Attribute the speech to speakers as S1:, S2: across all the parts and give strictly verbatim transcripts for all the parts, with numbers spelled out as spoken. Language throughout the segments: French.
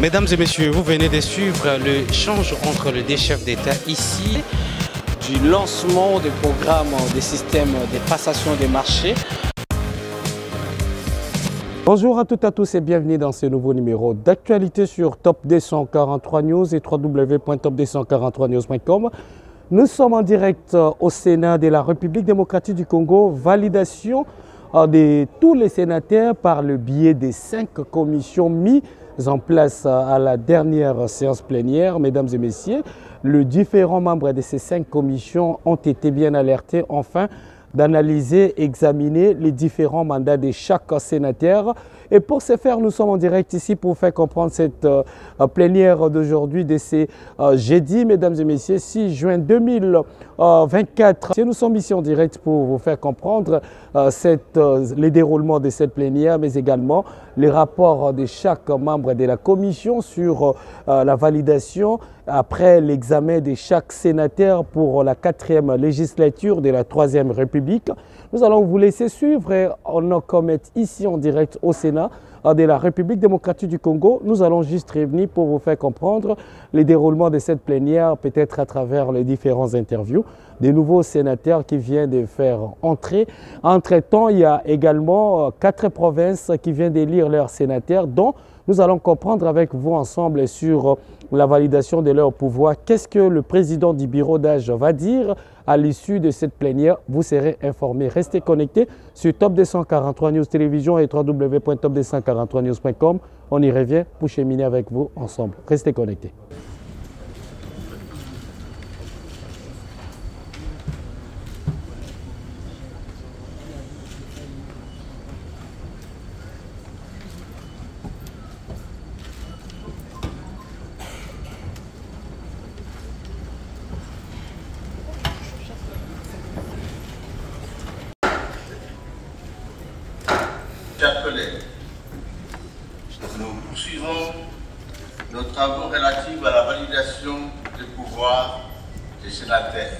S1: Mesdames et messieurs, vous venez de suivre l'échange entre les deux chefs d'État ici.
S2: Du lancement du programme des systèmes de passation des marchés.
S3: Bonjour à toutes et à tous et bienvenue dans ce nouveau numéro d'actualité sur Top deux cent quarante-trois News et w w w point top deux cent quarante-trois news point com. Nous sommes en direct au Sénat de la République démocratique du Congo. Validation de tous les sénateurs par le biais des cinq commissions mises en place à la dernière séance plénière. Mesdames et messieurs, les différents membres de ces cinq commissions ont été bien alertés enfin d'analyser, examiner les différents mandats de chaque sénateur. Et pour ce faire, nous sommes en direct ici pour faire comprendre cette euh, plénière d'aujourd'hui, de ce euh, jeudi, mesdames et messieurs, six juin deux mille vingt-quatre. Nous sommes ici en direct pour vous faire comprendre euh, cette, euh, les déroulements de cette plénière, mais également les rapports de chaque membre de la commission sur euh, la validation après l'examen de chaque sénateur pour la quatrième législature de la troisième République. Nous allons vous laisser suivre et on comme ici en direct au Sénat de la République démocratique du Congo. Nous allons juste revenir pour vous faire comprendre les déroulements de cette plénière, peut-être à travers les différentes interviews des nouveaux sénateurs qui viennent de faire entrer. Entre-temps, il y a également quatre provinces qui viennent d'élire leurs sénateurs, dont nous allons comprendre avec vous ensemble sur la validation de leur pouvoir. Qu'est-ce que le président du bureau d'âge va dire à l'issue de cette plénière? Vous serez informés. Restez connectés sur Top deux cent quarante-trois News Télévision et w w w point top deux cent quarante-trois news point com. On y revient pour cheminer avec vous ensemble. Restez connectés.
S4: Chers collègues, nous poursuivons nos travaux relatifs à la validation des pouvoirs des sénateurs.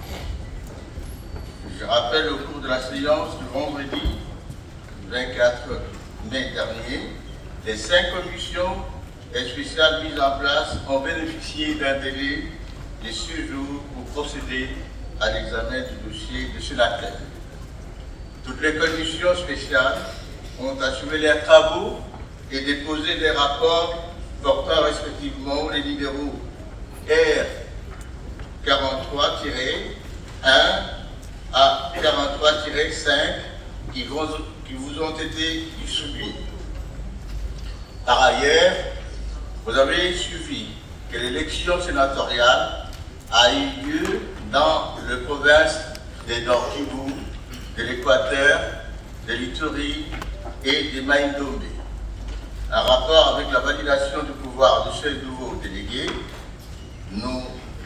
S4: Je rappelle au cours de la séance du vendredi vingt-quatre mai dernier, les cinq commissions spéciales mises en place ont bénéficié d'un délai de six jours pour procéder à l'examen du dossier des sénateurs. Toutes les commissions spéciales ont achevé leurs travaux et déposé des rapports portant respectivement les numéros R quarante-trois tiret un à quarante-trois tiret cinq qui, qui vous ont été distribués. Par ailleurs, vous avez suivi que l'élection sénatoriale a eu lieu dans les provinces des Nord Kivu, de l'Équateur, de l'Ituri et de Maïndombe. En rapport avec la validation du pouvoir de ces nouveaux délégués, nous,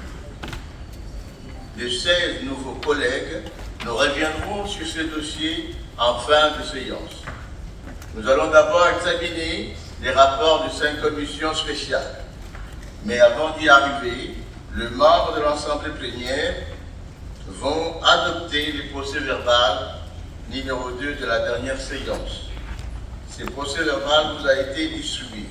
S4: de seize nouveaux collègues, nous reviendrons sur ce dossier en fin de séance. Nous allons d'abord examiner les rapports de cinq commissions spéciales. Mais avant d'y arriver, les membres de l'Assemblée plénière vont adopter le procès-verbal numéro deux de la dernière séance. Ce procès-verbal vous a été distribué.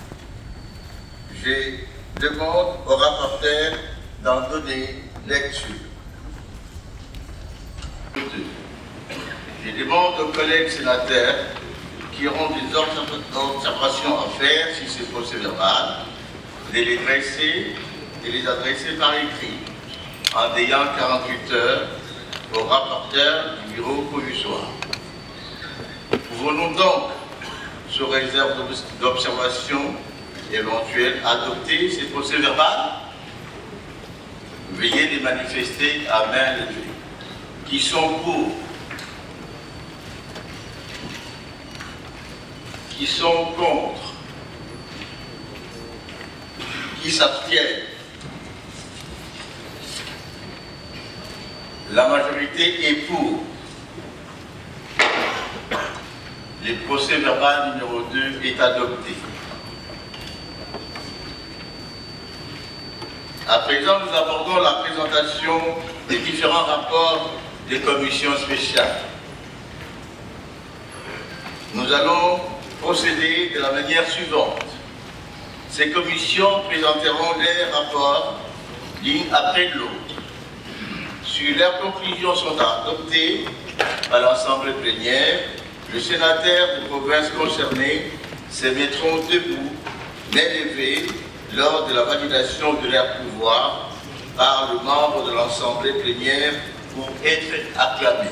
S4: Je demande au rapporteur d'en donner lecture. Je demande aux collègues sénateurs qui auront des observations à faire sur ce procès-verbal de les dresser et les adresser par écrit en ayant quarante-huit heures au rapporteur du bureau provisoire. Pouvons-nous donc, sous réserve d'observation éventuelle, adopter ces procès-verbal? Veuillez les manifester à main levée. Qui sont pour? Qui sont contre? Qui s'abstiennent? La majorité est pour. Le procès-verbal numéro deux est adopté. À présent, nous abordons la présentation des différents rapports des commissions spéciales. Nous allons procéder de la manière suivante. ces commissions présenteront leurs rapports l'une après l'autre. Si leurs conclusions sont adoptées par l'Assemblée plénière, les sénateurs de provinces concernées se mettront debout, main levée, lors de la validation de leur pouvoir par le membre de l'Assemblée plénière pour être acclamés.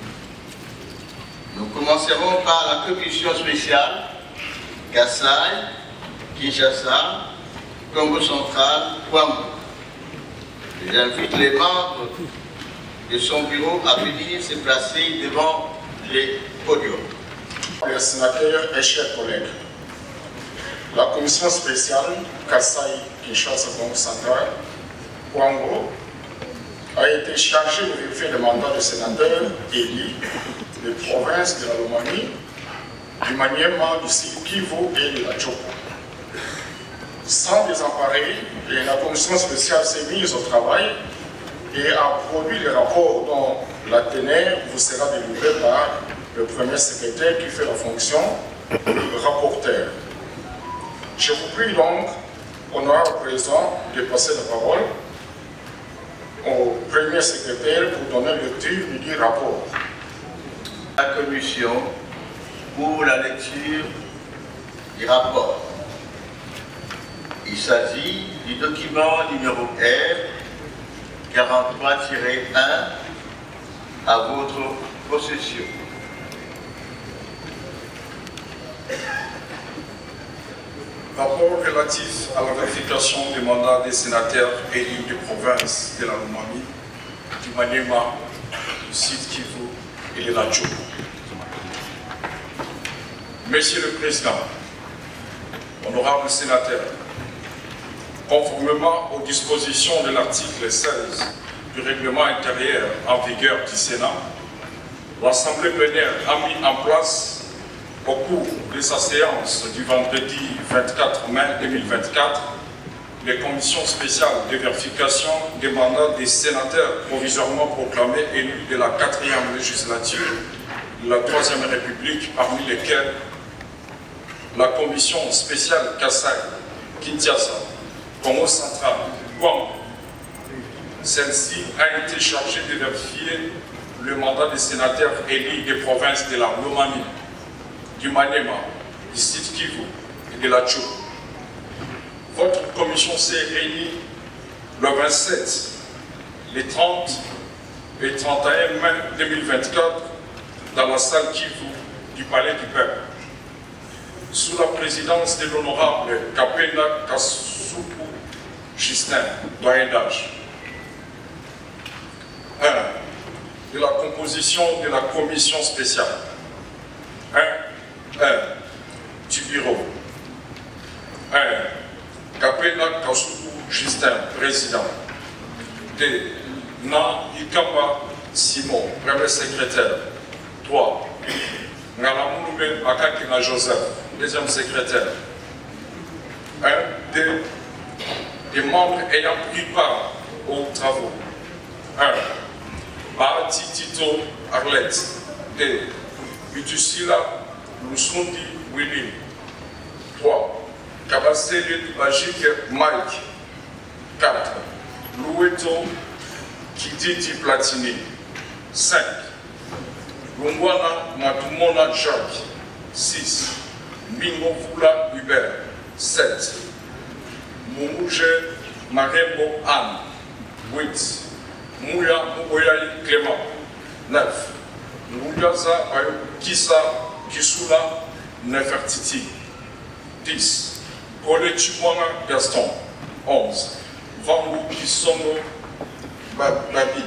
S4: Nous commencerons par la commission spéciale Kasaï, Kinshasa, Congo central, Kouambo. J'invite les membres de son bureau à venir se placer devant les podiums.
S5: Les sénateurs et chers collègues, la commission spéciale Kasaï, Kinshasa, Congo central, Kouambo a été chargée de vérifier le mandat de sénateurs élus des provinces de la Lomami, du Maniema, du Sud Kivu et de la Tchoko. Sans désemparer, la commission spéciale s'est mise au travail et a produit le rapport dont la teneur vous sera délivrée par le premier secrétaire qui fait la fonction de rapporteur. Je vous prie donc, honorable président, de passer la parole au premier secrétaire pour donner lecture du rapport.
S4: La commission pour la lecture du rapport. Il s'agit du document numéro R quarante-trois tiret un à votre possession.
S5: Rapport relatif à la vérification des mandats des sénateurs élus de province de la Lomami, du Maniema, du Sud Kivu et de la Tchoko. Monsieur le Président, honorables sénateurs, conformément aux dispositions de l'article seize du règlement intérieur en vigueur du Sénat, l'Assemblée plénière a mis en place au cours de sa séance du vendredi vingt-quatre mai deux mille vingt-quatre les commissions spéciales de vérification des mandats des sénateurs provisoirement proclamés élus de la quatrième législature de la troisième République, parmi lesquels la commission spéciale Kasaï, Kinshasa, Congo central, Kouambo. Celle-ci a été chargée de vérifier le mandat des sénateurs élus des provinces de la Lomami, du Maniema, du Sud Kivu et de la Tchoko. Votre commission s'est réunie le vingt-sept, les trente et trente et un mai deux mille vingt-quatre dans la salle Kivu du Palais du Peuple, sous la présidence de l'honorable Kapenda Kasuku Justin, doyen d'âge. un. De la composition de la commission spéciale. un. un. Du bureau. un. Kapenda Kasuku Justin, président. deux. Na Ikamba Simon, premier secrétaire. trois. Ngalamouloube Akakina Joseph, deuxième secrétaire. un. deux. Des membres ayant pris part aux travaux. un. Bahati Tito Arlette. deux. Utusila Lusundi Willy. trois. Kabasele Bajik Mike. quatre. Loueto Kididi Platini. cinq. Lungwana Matumona Jacques. six. Mingovula Hubert. sept. Moumouje Marembo Anne. huit. Mouya Mouboyaï Clément. neuf. Mouyaza Kisa Kisula Nefertiti. dix. Kole Chimwana Gaston. onze. Vangu Kisongo Babi.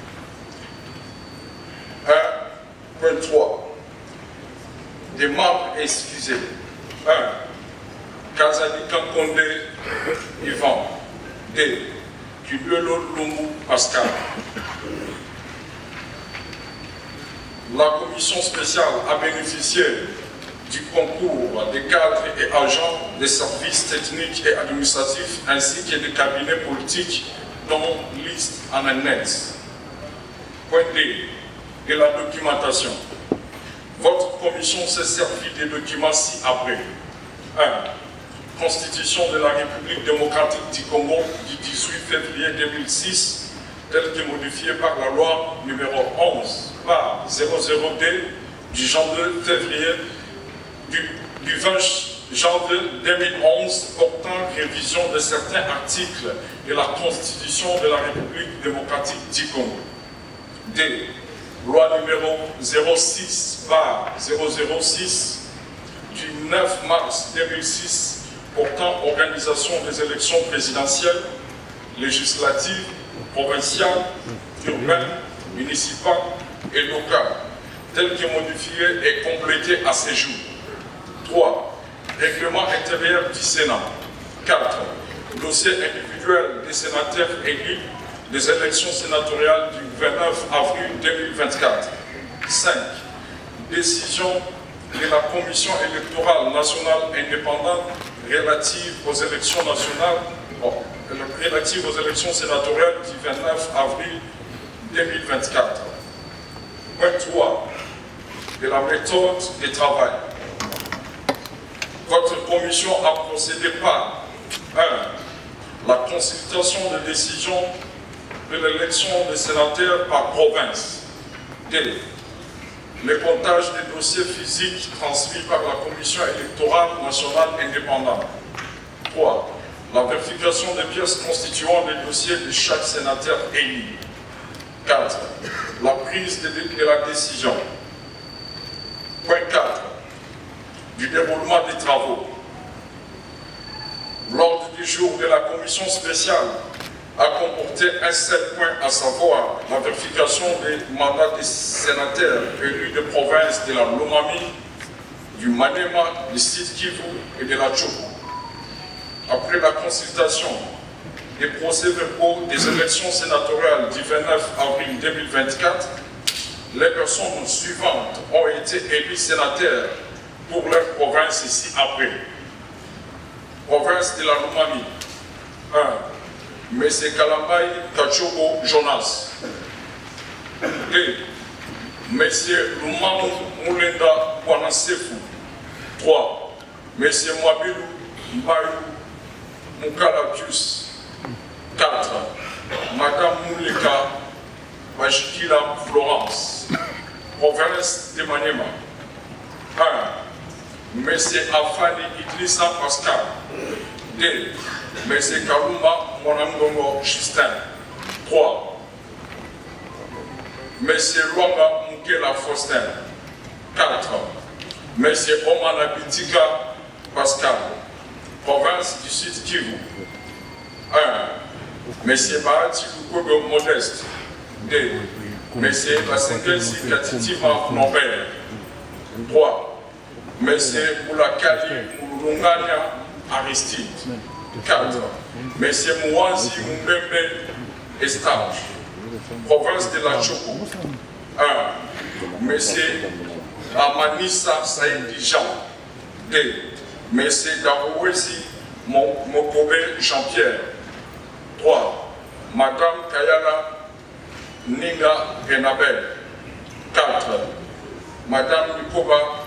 S5: un point trois. Des membres excusés. un. Kazali Kankonde Yvan. deux. Kibelo Lungu Pascal. La commission spéciale a bénéficié du concours des cadres et agents des services techniques et administratifs ainsi que des cabinets politiques dont liste en annexe. Point D. De la documentation. Votre commission s'est servie des documents ci-après. un. Constitution de la République démocratique du Congo du dix-huit février deux mille six, telle que modifiée par la loi numéro onze par zéro zéro D du vingt-deux février du, du vingt janvier deux mille onze portant révision de certains articles de la Constitution de la République démocratique du Congo. D. Loi numéro zéro six par zéro zéro six du neuf mars deux mille six portant organisation des élections présidentielles, législatives, provinciales, urbaines, municipales et locales, telle que modifiée et complétée à ce jour. trois. Règlement intérieur du Sénat. quatre. Dossier individuel des sénateurs élus des élections sénatoriales du vingt-neuf avril deux mille vingt-quatre. cinq. Décision de la Commission électorale nationale indépendante relative aux élections nationales, bon, relative aux élections sénatoriales du vingt-neuf avril deux mille vingt-quatre. Point trois. De la méthode de travail. Votre commission a procédé par un. La consultation de décision de l'élection des sénateurs par province. deux. Le comptage des dossiers physiques transmis par la Commission électorale nationale indépendante. trois. La vérification des pièces constituant les dossiers de chaque sénateur élu. quatre. La prise de, de la décision. Point quatre. Du déroulement des travaux. L'ordre du jour de la commission spéciale a comporté un seul point, à savoir la vérification des mandats des sénateurs élus de province de la Lomami, du Maniema, du Sud Kivu et de la Tchoko. Après la consultation des procès-verbaux des élections sénatoriales du vingt-neuf avril deux mille vingt-quatre, les personnes suivantes ont été élues sénateurs pour leur province ici après. Province de la Lomami. un. M. Kalambay Kachoko Jonas. deux. M. Lumamu Mulenda Wanasefu. trois. M. Mwabilu Mbayu Mukalapius. quatre. Madame Mouleka Bajikila Florence. Province de Maniema. un. M. Afani Idrissa Pascal. deux. M. Kalumba Monangongo Justin. trois. M. Luanga Mukela Faustin. quatre. M. Omana Bitika Pascal. Province du Sud Kivu. un. M. Bahati Lukodo Modeste. deux. M. Basengelsi Katitima Norbert. trois. M. Moulakali Moulunganya Aristide. quatre. M. Mouazi Mbembe Estage. Province de la Tchoko. un. M. Amanissa Saïdi Jean. deux. M. Darouesi Mokobe Jean-Pierre. trois. Madame Kayala Ninga Renabel. quatre. Madame Nikoba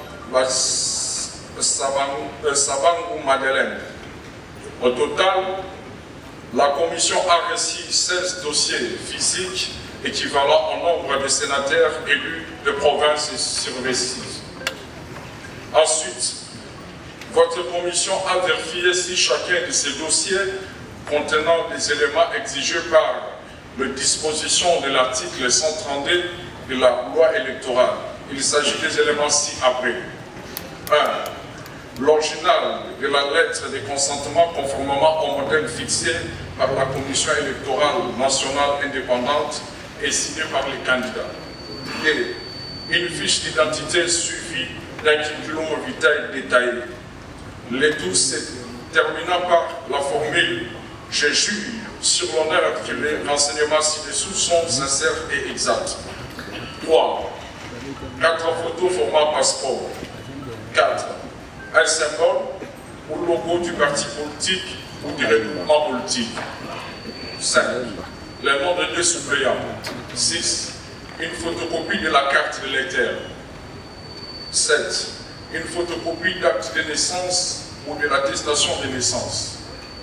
S5: Sabangu Madeleine. Au total, la commission a reçu seize dossiers physiques équivalents au nombre de sénateurs élus de province sur les six. Ensuite, votre commission a vérifié si chacun de ces dossiers contenant des éléments exigés par les dispositions de l'article cent trente-deux de la loi électorale. Il s'agit des éléments ci-après. un. L'original de la lettre de consentement conformément au modèle fixé par la Commission électorale nationale indépendante et signé par les candidats. Et une fiche d'identité suivie d'un curriculum vitae détaillé. Les tout se terminant par la formule « Je jure sur l'honneur que les renseignements ci-dessous sont sincères et exacts ». trois. Quatre photos format passeport. quatre. Un symbole ou logo du parti politique ou du regroupement politique. cinq. Le nom de deux suppléants. six. Une photocopie de la carte d'électeur. sept. Une photocopie d'acte de naissance ou de l'attestation de naissance.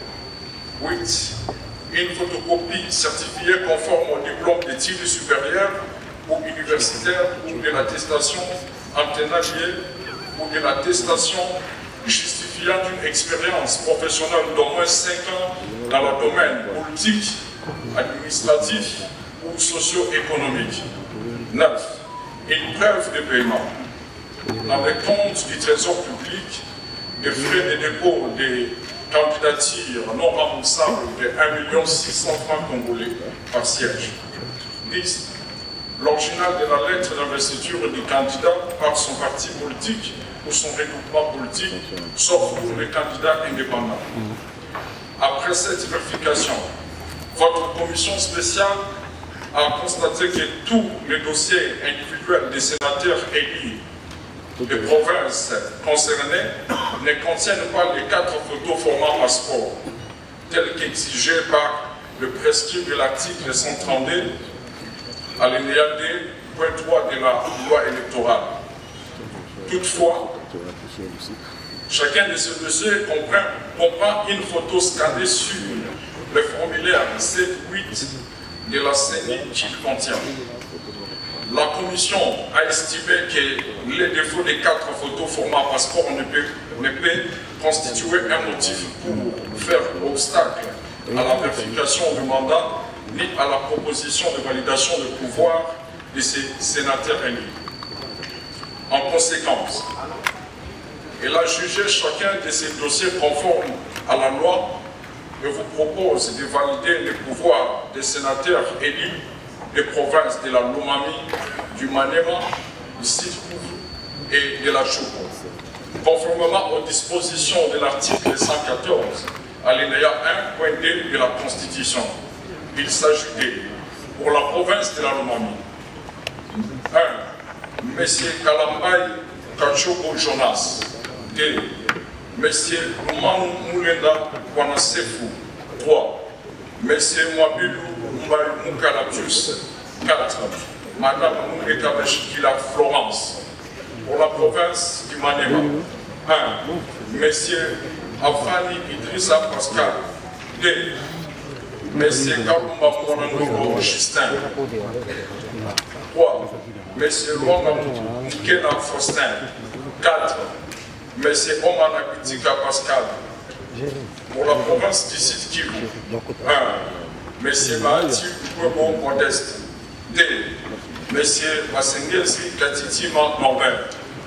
S5: huit. Une photocopie certifiée conforme au diplôme d'études supérieures ou universitaires ou de l'attestation anténaliée ou de l'attestation justifiant d'une expérience professionnelle d'au moins cinq ans dans le domaine politique, administratif ou socio-économique. neuf. Une preuve de paiement dans les comptes du Trésor public des frais de dépôt des candidatures non remboursables de un million six cents francs congolais par siège. dix. L'original de la lettre d'investiture du candidat par son parti politique ou son regroupement politique, sauf pour les candidats indépendants. Après cette vérification, votre commission spéciale a constaté que tous les dossiers individuels des sénateurs élus des provinces concernées ne contiennent pas les quatre photos format passeport, tels qu'exigés par le prescrit de l'article cent trente-deux, alinéa deux, point trois de la loi électorale. Toutefois, chacun de ces dossiers comprend, comprend une photo scannée sur le formulaire sept huit de la C E N I qu'il contient. La commission a estimé que les défauts des quatre photos format passeport ne peut, ne peut constituer un motif pour faire obstacle à la vérification du mandat ni à la proposition de validation de pouvoir de ces sénateurs élus. En conséquence, elle a jugé chacun de ces dossiers conformes à la loi et vous propose de valider les pouvoirs des sénateurs élus des provinces de la Lomami, du Maniema, du Sud-Kivu et de la Chopo, conformément aux dispositions de l'article cent quatorze, alinéa un point deux de la Constitution. Il s'agit de, pour la province de la Lomami, un. M. Kalambay Kachobo Jonas. deux. M. Lumanu Moulenda Kwanasefu. trois. M. Mwabilu Mukalapius. quatre. Madame Mouleka Meshikila Florence. Pour la province du Maniema. un. M. Afani Idrissa Pascal. deux. M. Kalumba Monango Justin. trois. M. Luanga Mukena Faustin. quatre. M. Omana Bitika Pascal. Pour la province du Sud-Kivu. un. M. Mahati Kwebo Modeste. deux. M. Masengezi Katitima Norbert.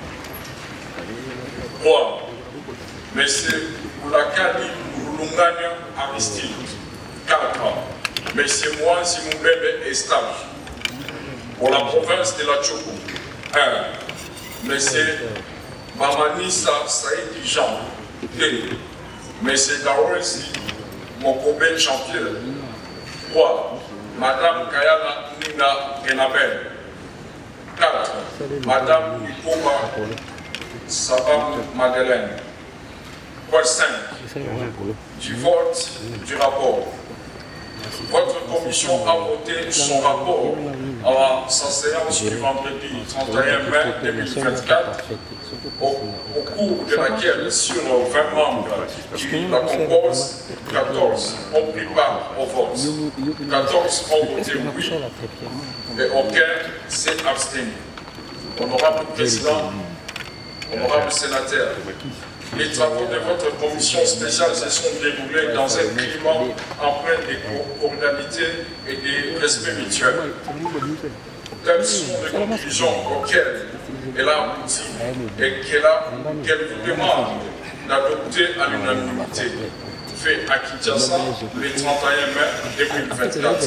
S5: trois. M. Oulakani Mulunganya Aristide. quatre. M. Mouanzi Moubebe Estage. Pour la province de la Choco. un. M. Bamanissa Saïdi Jean. deux. M. Dawesi Mokobe Jean-Pierre. trois. Madame Kayana Nina Enabel. quatre. Madame Nikoba Sabam Madeleine. Point cinq. Du vote du rapport. Votre commission a voté son rapport à sa séance du vendredi trente et un mai deux mille vingt-quatre, au, au cours de laquelle, sur vingt membres qui la composent, quatorze ont pris part au vote. quatorze ont voté oui et aucun s'est abstenu. Honorable Président, honorable sénateur, les travaux de votre commission spéciale se sont déroulés dans un climat empreint de cordialité et de respect mutuel. Telles sont les conclusions auxquelles elle a abouti et qu'elle vous demande d'adopter à l'unanimité. Fait à Kinshasa le trente et un mai deux mille vingt-quatre.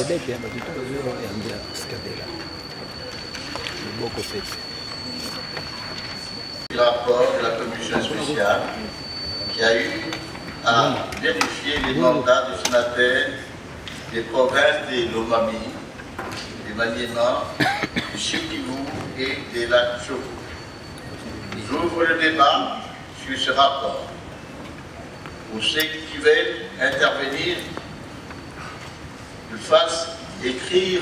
S4: Le rapport de la commission spéciale qui a eu à vérifier les mandats des sénateurs des provinces de Lomami, de Maniema, du Sud-Kivu et de la Choco. J'ouvre le débat sur ce rapport. Pour ceux qui veulent intervenir, le fassent écrire.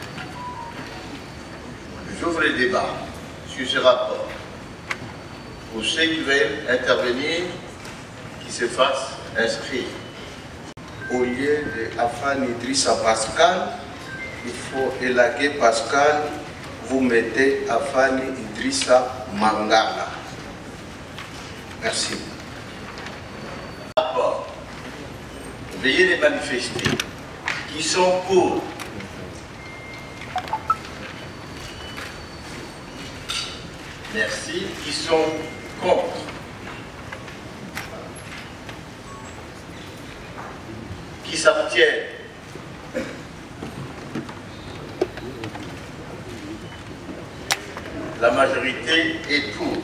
S4: J'ouvre le débat sur ce rapport. Pour ceux qui veulent intervenir, qui se fassent inscrire. Au lieu de Afan Idrissa Pascal, il faut élaguer Pascal, vous mettez Afan Idrissa Mangala. Merci. D'abord, veuillez les manifester. Qui sont pour? Merci. Qui sont contre? Qui s'abstiennent? La majorité est pour.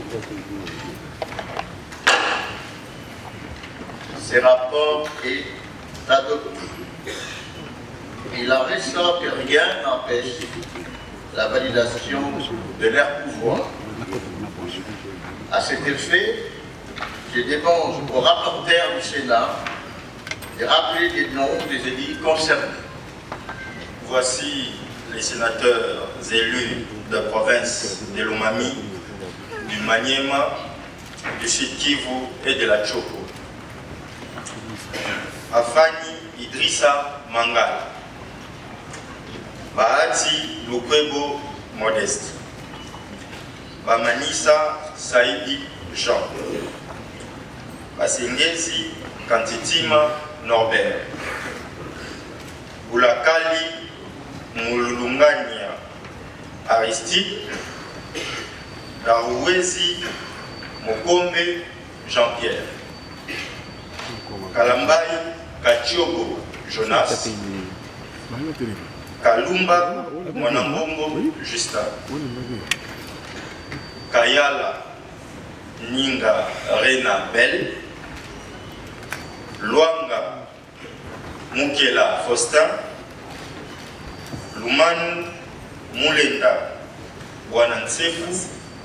S4: Ce rapport est adopté. Il en ressort que rien n'empêche la validation de leur pouvoir. À cet effet, je demande au rapporteur du Sénat de rappeler les noms des élus concernés.
S6: Voici les sénateurs élus de la province de Lomami, du Maniema, du Sud Kivu et de la Tchoko. Afani Idrissa Mangala, Bahati Lukwebo Modeste, Bamanisa Saidi Jean, Basengezi Kantitima Norbert, Boulakali Mululungania Aristide, Darouezi Mokombe Jean-Pierre, Kalambai Kachiobo Jonas, Kalumba Mwanambombo Justin, Kayala Ninga Rena Bell, Luanga Mukela Faustin, Lumanu Mulenda Wanansefu,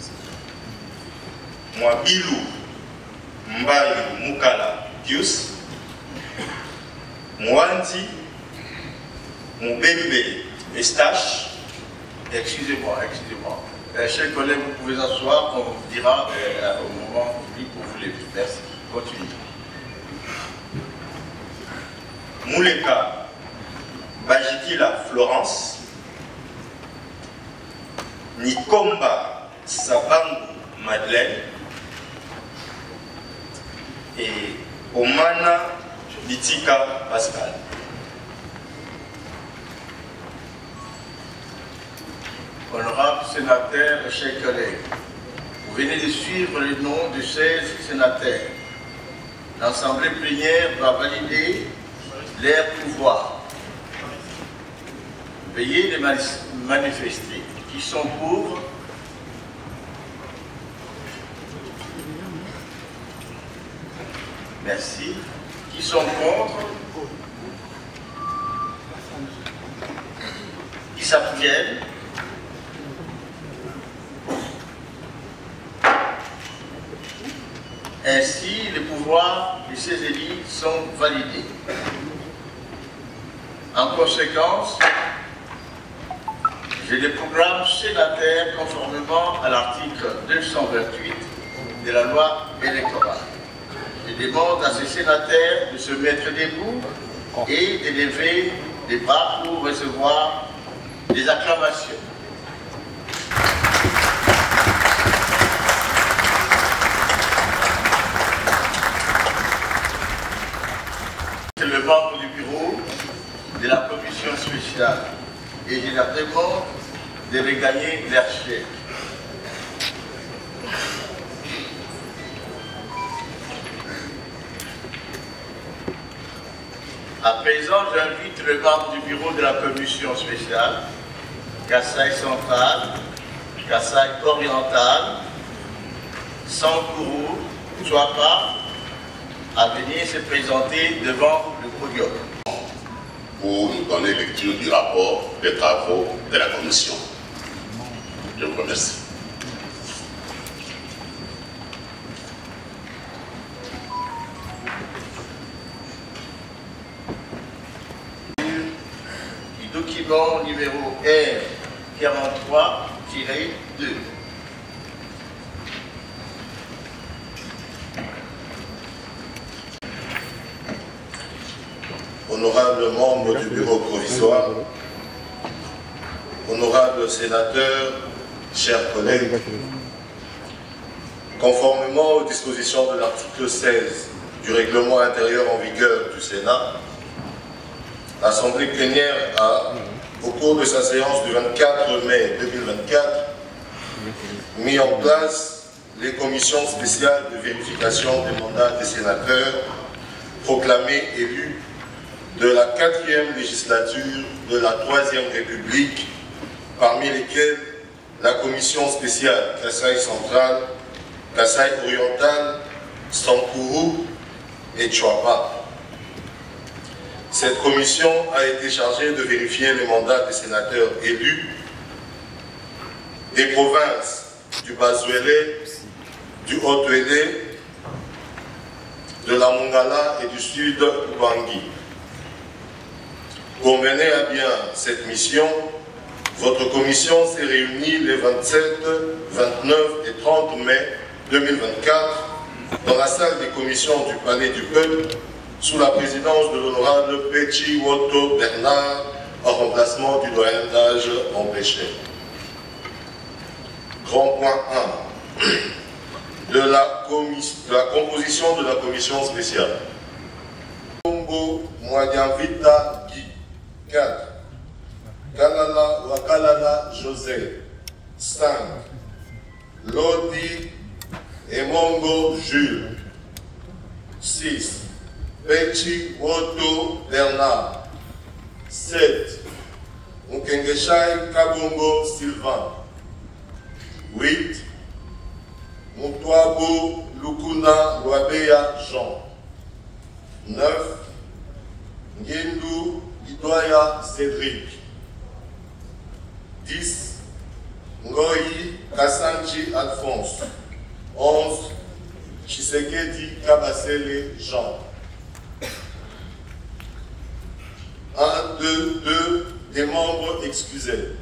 S6: Mwabilu Mbayu Mukala Pius, Mwanzi Mubembe Estache.
S4: Excusez-moi, excusez-moi. Euh, chers collègues, vous pouvez asseoir, on vous dira euh, au moment public où vous voulez. Merci. Continuez.
S6: Mouleka Bajikila Florence, Nikomba Sabangu Madeleine et Omana Bitika Pascal.
S4: Honorables sénateurs et chers collègues, vous venez de suivre le nom de seize sénateurs. L'Assemblée plénière va valider leur pouvoir. Veuillez les manifester. Qui sont pour? Merci. Qui sont contre? Qui s'abstiennent? Ainsi, les pouvoirs de ces élus sont validés. En conséquence, je les programme sénataires conformément à l'article deux cent vingt-huit de la loi électorale. Je demande à ces sénateurs de se mettre debout et de lever les bras pour recevoir des acclamations. C'est le membre du bureau de la commission spéciale et je leur demande de regagner leur chef. À présent, j'invite le membre du bureau de la commission spéciale, Kasaï central, Kasaï oriental, Sankourou, Tswapa, à venir se présenter devant le podium.
S7: Pour nous donner lecture du rapport des travaux de la commission. Je vous remercie.
S4: Du document numéro R quarante-trois tiret deux. honorables membres du bureau provisoire, honorables sénateurs, chers collègues, conformément aux dispositions de l'article seize du règlement intérieur en vigueur du Sénat, l'Assemblée plénière a, au cours de sa séance du vingt-quatre mai deux mille vingt-quatre, mis en place les commissions spéciales de vérification des mandats des sénateurs proclamés élus de la quatrième législature de la troisième République, parmi lesquels la commission spéciale Kasaï central, Kasaï oriental, Sankourou et Tchouapa. Cette commission a été chargée de vérifier les mandats des sénateurs élus des provinces du Bas-Ouélé, du Haut-Ouélé, de la Mongala et du Sud Bangui. Pour mener à bien cette mission, votre commission s'est réunie les vingt-sept, vingt-neuf et trente mai deux mille vingt-quatre dans la salle des commissions du Palais du Peuple sous la présidence de l'honorable Pechi Woto Bernard en remplacement du doyen d'âge empêché. Grand point un. De la, de la composition de la commission spéciale. Congo Mwadianvita Guy, quatre. Kalala Wakalala José, cinq. Lodi Emongo Jules, six. Pechi Woto Bernard, sept. Mukengeshai Kabongo Sylvain, huit. Moutouabo Lukuna Wabeya Jean, neuf. Ngendu Idoya Cédric, dix. Ngoyi Kassanchi Alphonse, onze. Chisekedi Kabasele Jean. un, deux, deux. Des membres excusés.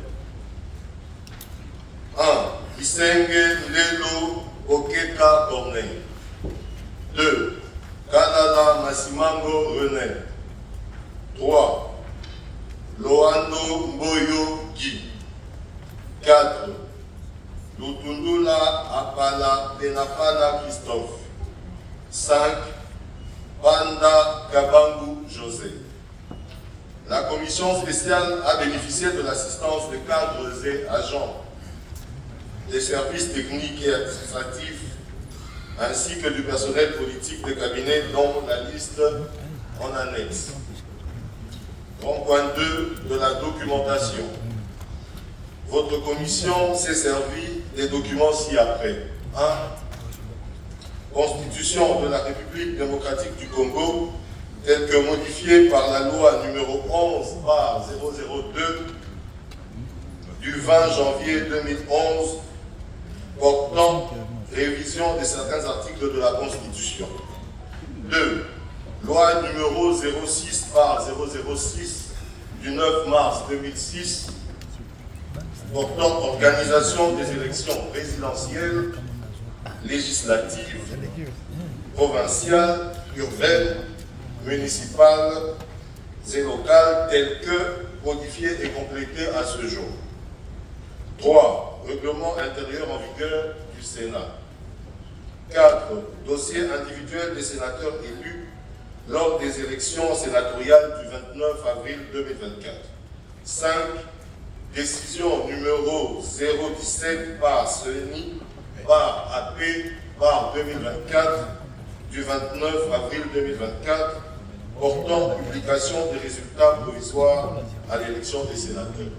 S4: un. Isenge Lelo Okeka Corneille. deux. Kalala Masimango René. trois. Loando Mboyo Guy. quatre. Lutundula Apala Penapala Christophe. cinq. Panda Kabangu José. La commission spéciale a bénéficié de l'assistance de cadres et agents des services techniques et administratifs ainsi que du personnel politique de cabinet dont la liste en annexe. Grand point deux de la documentation. Votre commission s'est servie des documents ci-après. un. Constitution de la République démocratique du Congo, telle que modifiée par la loi numéro onze par zéro zéro deux du vingt janvier deux mille onze portant révision de certains articles de la Constitution. deux. Loi numéro zéro six par zéro zéro six du neuf mars deux mille six portant organisation des élections présidentielles, législatives, provinciales, urbaines, municipales et locales telles que modifiées et complétées à ce jour. trois. Règlement intérieur en vigueur du Sénat. quatre. Dossier individuel des sénateurs élus lors des élections sénatoriales du vingt-neuf avril deux mille vingt-quatre. cinq. Décision numéro zéro dix-sept par C E N I par A P par deux mille vingt-quatre du vingt-neuf avril deux mille vingt-quatre portant publication des résultats provisoires à l'élection des sénateurs.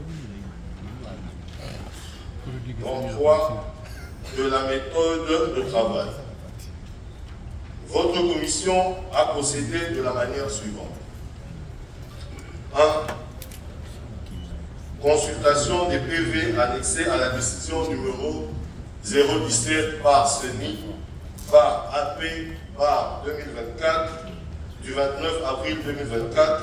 S4: trente-trois. De la méthode de travail. Votre commission a procédé de la manière suivante. un. Consultation des P V annexés à la décision numéro zéro dix-sept par C E N I par A P par deux mille vingt-quatre du vingt-neuf avril deux mille vingt-quatre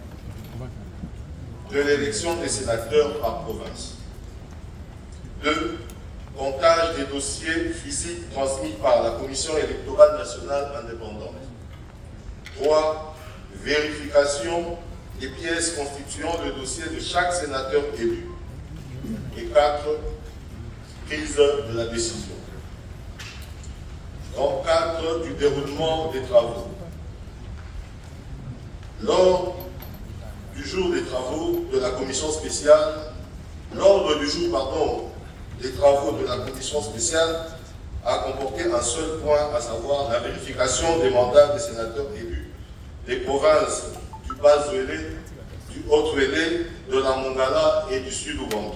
S4: de l'élection des sénateurs par province. deux. Comptage des dossiers physiques transmis par la Commission électorale nationale indépendante. trois.
S8: vérification des pièces constituant le dossier de chaque sénateur élu. Et quatre, prise de la décision. Dans le cadre du déroulement des travaux, lors du jour des travaux de la commission spéciale, l'ordre du jour, pardon, des travaux de la commission spéciale a comporté un seul point, à savoir la vérification des mandats des sénateurs élus des provinces du Bas-Ouélé, du Haut-Ouélé, de la Mongala et du Sud-Oubangi.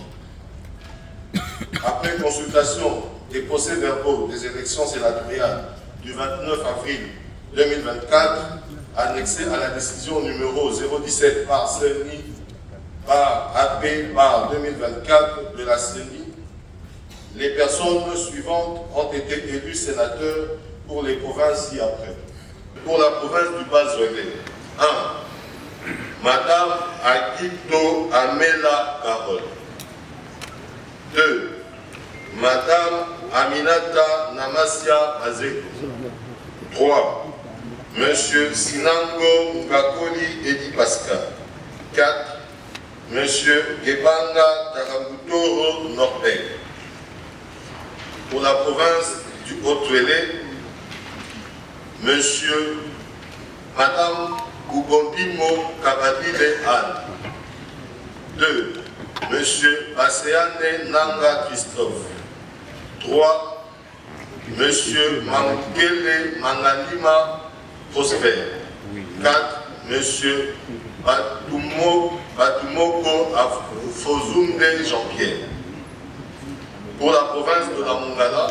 S8: Après consultation des procès-verbaux des élections sénatoriales du vingt-neuf avril deux mille vingt-quatre, annexé à la décision numéro zéro dix-sept par C E N I par A P par deux mille vingt-quatre de la C E N I, les personnes suivantes ont été élues sénateurs pour les provinces ci-après. Pour la province du Bas-Ouélé, un. Madame Akito Amela Carole. deux. Madame Aminata Namasia Azeko. trois. Monsieur Sinango Ngakoli Edi Pascal. quatre. Monsieur Gebanga Tarabutoro Norbert. Pour la province du Haut-Ouélé, Monsieur, Madame Ubondimo Kabadile Anne. deux. Monsieur Baseane Nanga Christophe. trois. Monsieur Mangele Mangalima Prosper. quatre. Monsieur Batumo, Batumoko Fozunde Jean-Pierre. Pour la province de la Mongala,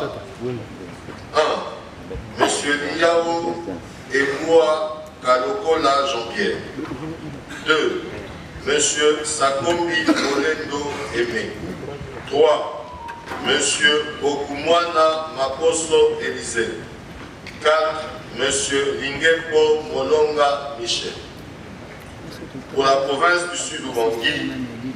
S8: un. Monsieur Liao et moi Kalokola Jean-Pierre. deux. Monsieur Sakombi Molendo Aimé. trois. Monsieur Okumwana Makoso Élisée. quatre. Monsieur Lingepo Molonga Michel. Pour la province du Sud-Oubangi,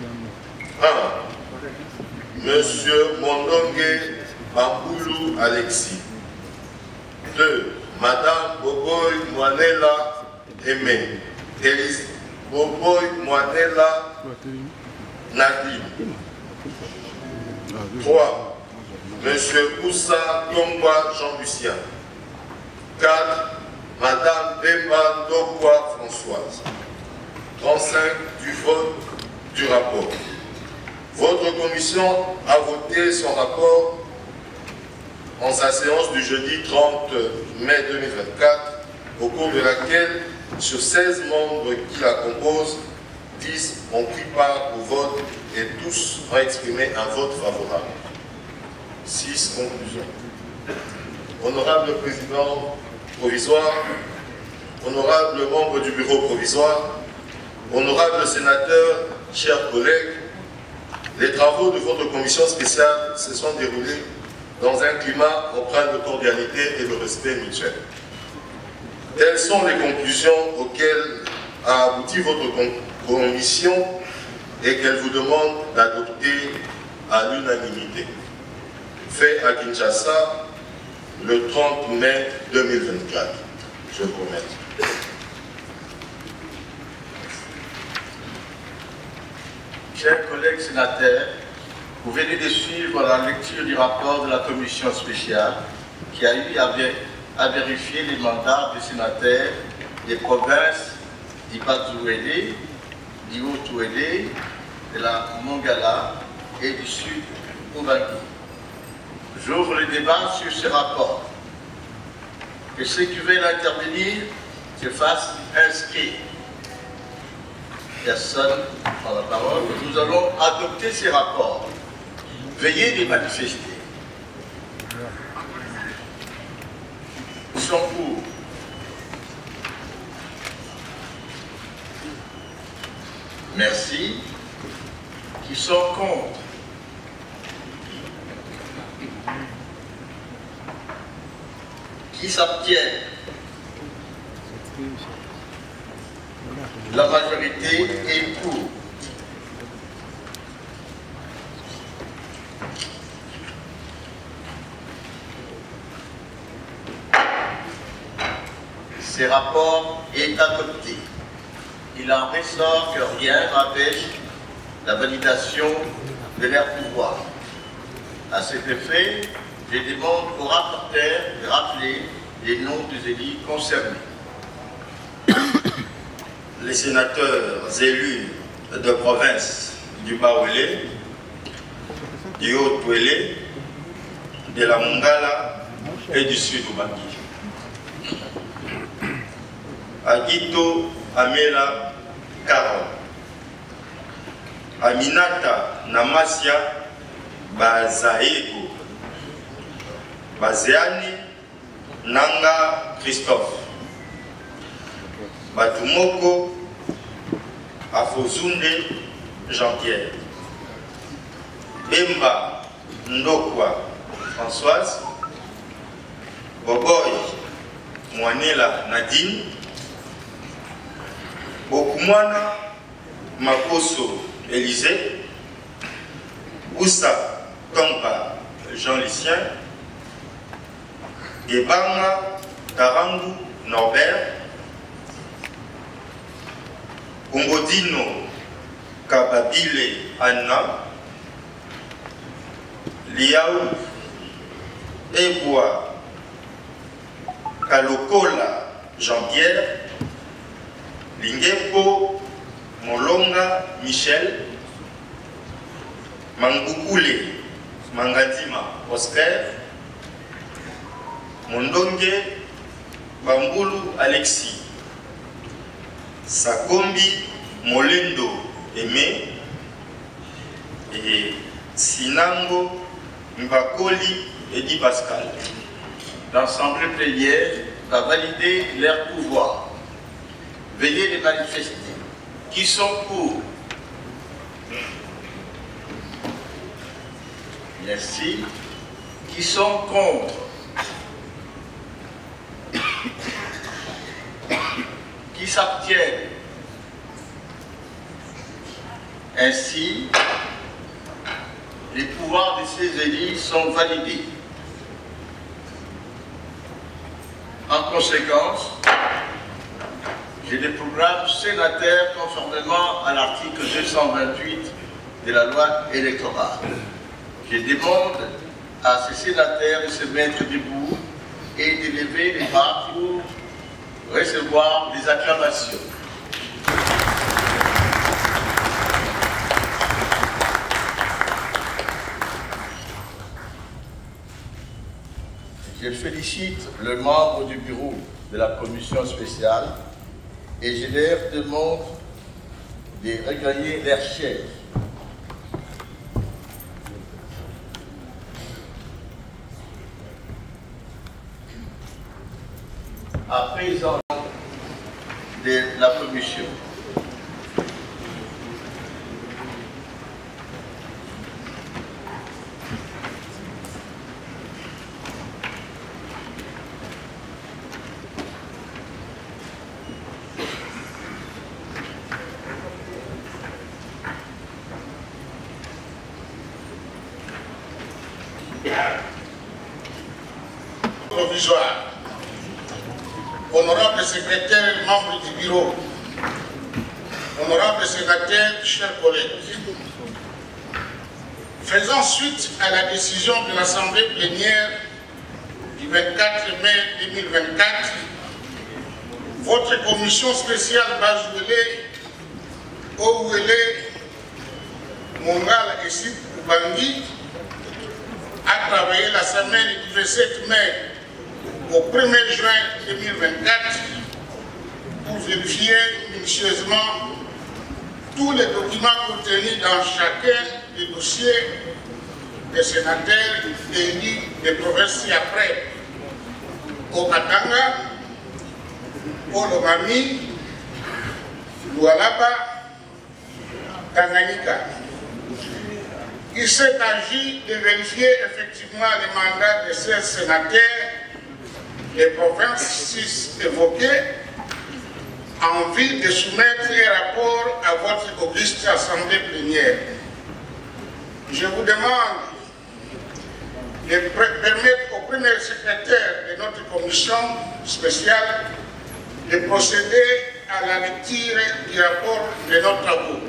S8: un. Monsieur Mondongue Bamboulou Alexis. deux. Madame Boboy Moanela Aimé. Élise Boboy Moanela Nadine. trois. Monsieur Oussa Tongwa Jean-Lucien. quatre. Madame Bemba Ndokwa Françoise. trente-cinq. Du vote du rapport. Votre commission a voté son rapport en sa séance du jeudi trente mai deux mille vingt-quatre, au cours de laquelle, sur seize membres qui la composent, dix ont pris part au vote et tous ont exprimé un vote favorable. six conclusions. Honorable président provisoire, honorable membre du bureau provisoire, honorable sénateur, chers collègues, les travaux de votre commission spéciale se sont déroulés dans un climat empreint de cordialité et de respect mutuel. Telles sont les conclusions auxquelles a abouti votre commission et qu'elle vous demande d'adopter à l'unanimité. Fait à Kinshasa le trente mai deux mille vingt-quatre. Je vous remercie.
S4: Chers collègues sénateurs, vous venez de suivre la lecture du rapport de la commission spéciale qui a eu à, à vérifier les mandats des sénateurs des provinces du Bas-Ouélé, du Haut-Ouélé, de la Mongala et du Sud-Oubangi. J'ouvre le débat sur ce rapport. Que ceux qui veulent intervenir se fassent inscrire. Personne prend la parole. Nous allons adopter ces rapports. Veuillez les manifester. Ils sont pour. Merci. Qui sont contre. Qui s'abstiennent. La majorité est pour. Ce rapport est adopté. il en ressort que rien n'empêche la validation de leur pouvoir. À cet effet, je demande au rapporteur de rappeler les noms des élus concernés.
S6: Les sénateurs élus de province du Bas-Ouélé, du Haut-Ouélé, de la Mongala et du Sud-Ubangi. Agito Amela Carol. Aminata Namasia Bazaego. Bazeani Nanga Christophe. Batumoko Afozunde Jean-Pierre. Bemba Ndokwa Françoise. Boboy Mwanela Nadine. Bokumwana Makoso Élisée. Oussa Tomba Jean-Lucien. Gebanga Tarangu Norbert. Ungodino Kababile Anna. Liao Eboa Kalokola Jean-Pierre. Lingepo Molonga Michel. Mangukule Mangadima Oscar. Mondonge Bambulu Alexis. Sakombi Molendo Aimé. Et Sinango Mbakoli Edi Pascal.
S4: L'Assemblée plénière va valider leur pouvoir. Veuillez les manifester. Qui sont pour? Merci. Qui sont contre? Qui s'abstiennent? Ainsi, les pouvoirs de ces élus sont validés. En conséquence, j'ai des programmes sénataires conformément à l'article deux cent vingt-huit de la loi électorale. Je demande à ces sénateurs de se mettre debout et de lever les bras pour recevoir des acclamations. Je félicite le membre du bureau de la commission spéciale et je leur demande de regagner leur chaise. À présent de la commission.
S9: Provisoire. Honorable secrétaire et membre du bureau, honorable sénateur, chers collègues, faisant suite à la décision de l'Assemblée plénière du vingt-quatre mai deux mille vingt-quatre, votre commission spéciale Bas-Ouélé, Haut-Ouélé, Mongala et Sud-Ubangi a travaillé la semaine du vingt-sept mai au premier juin deux mille vingt-quatre pour vérifier minutieusement tous les documents contenus dans chacun des dossiers des sénateurs élus des provinces ci-après: au Katanga, au Lomami, Lualaba, Tanganyika. Il s'est agi de vérifier effectivement les mandats de ces sénateurs des provinces six évoquées en vue de soumettre les rapports à votre auguste assemblée plénière. Je vous demande de permettre au premier secrétaire de notre commission spéciale de procéder à la lecture du rapport de nos travaux.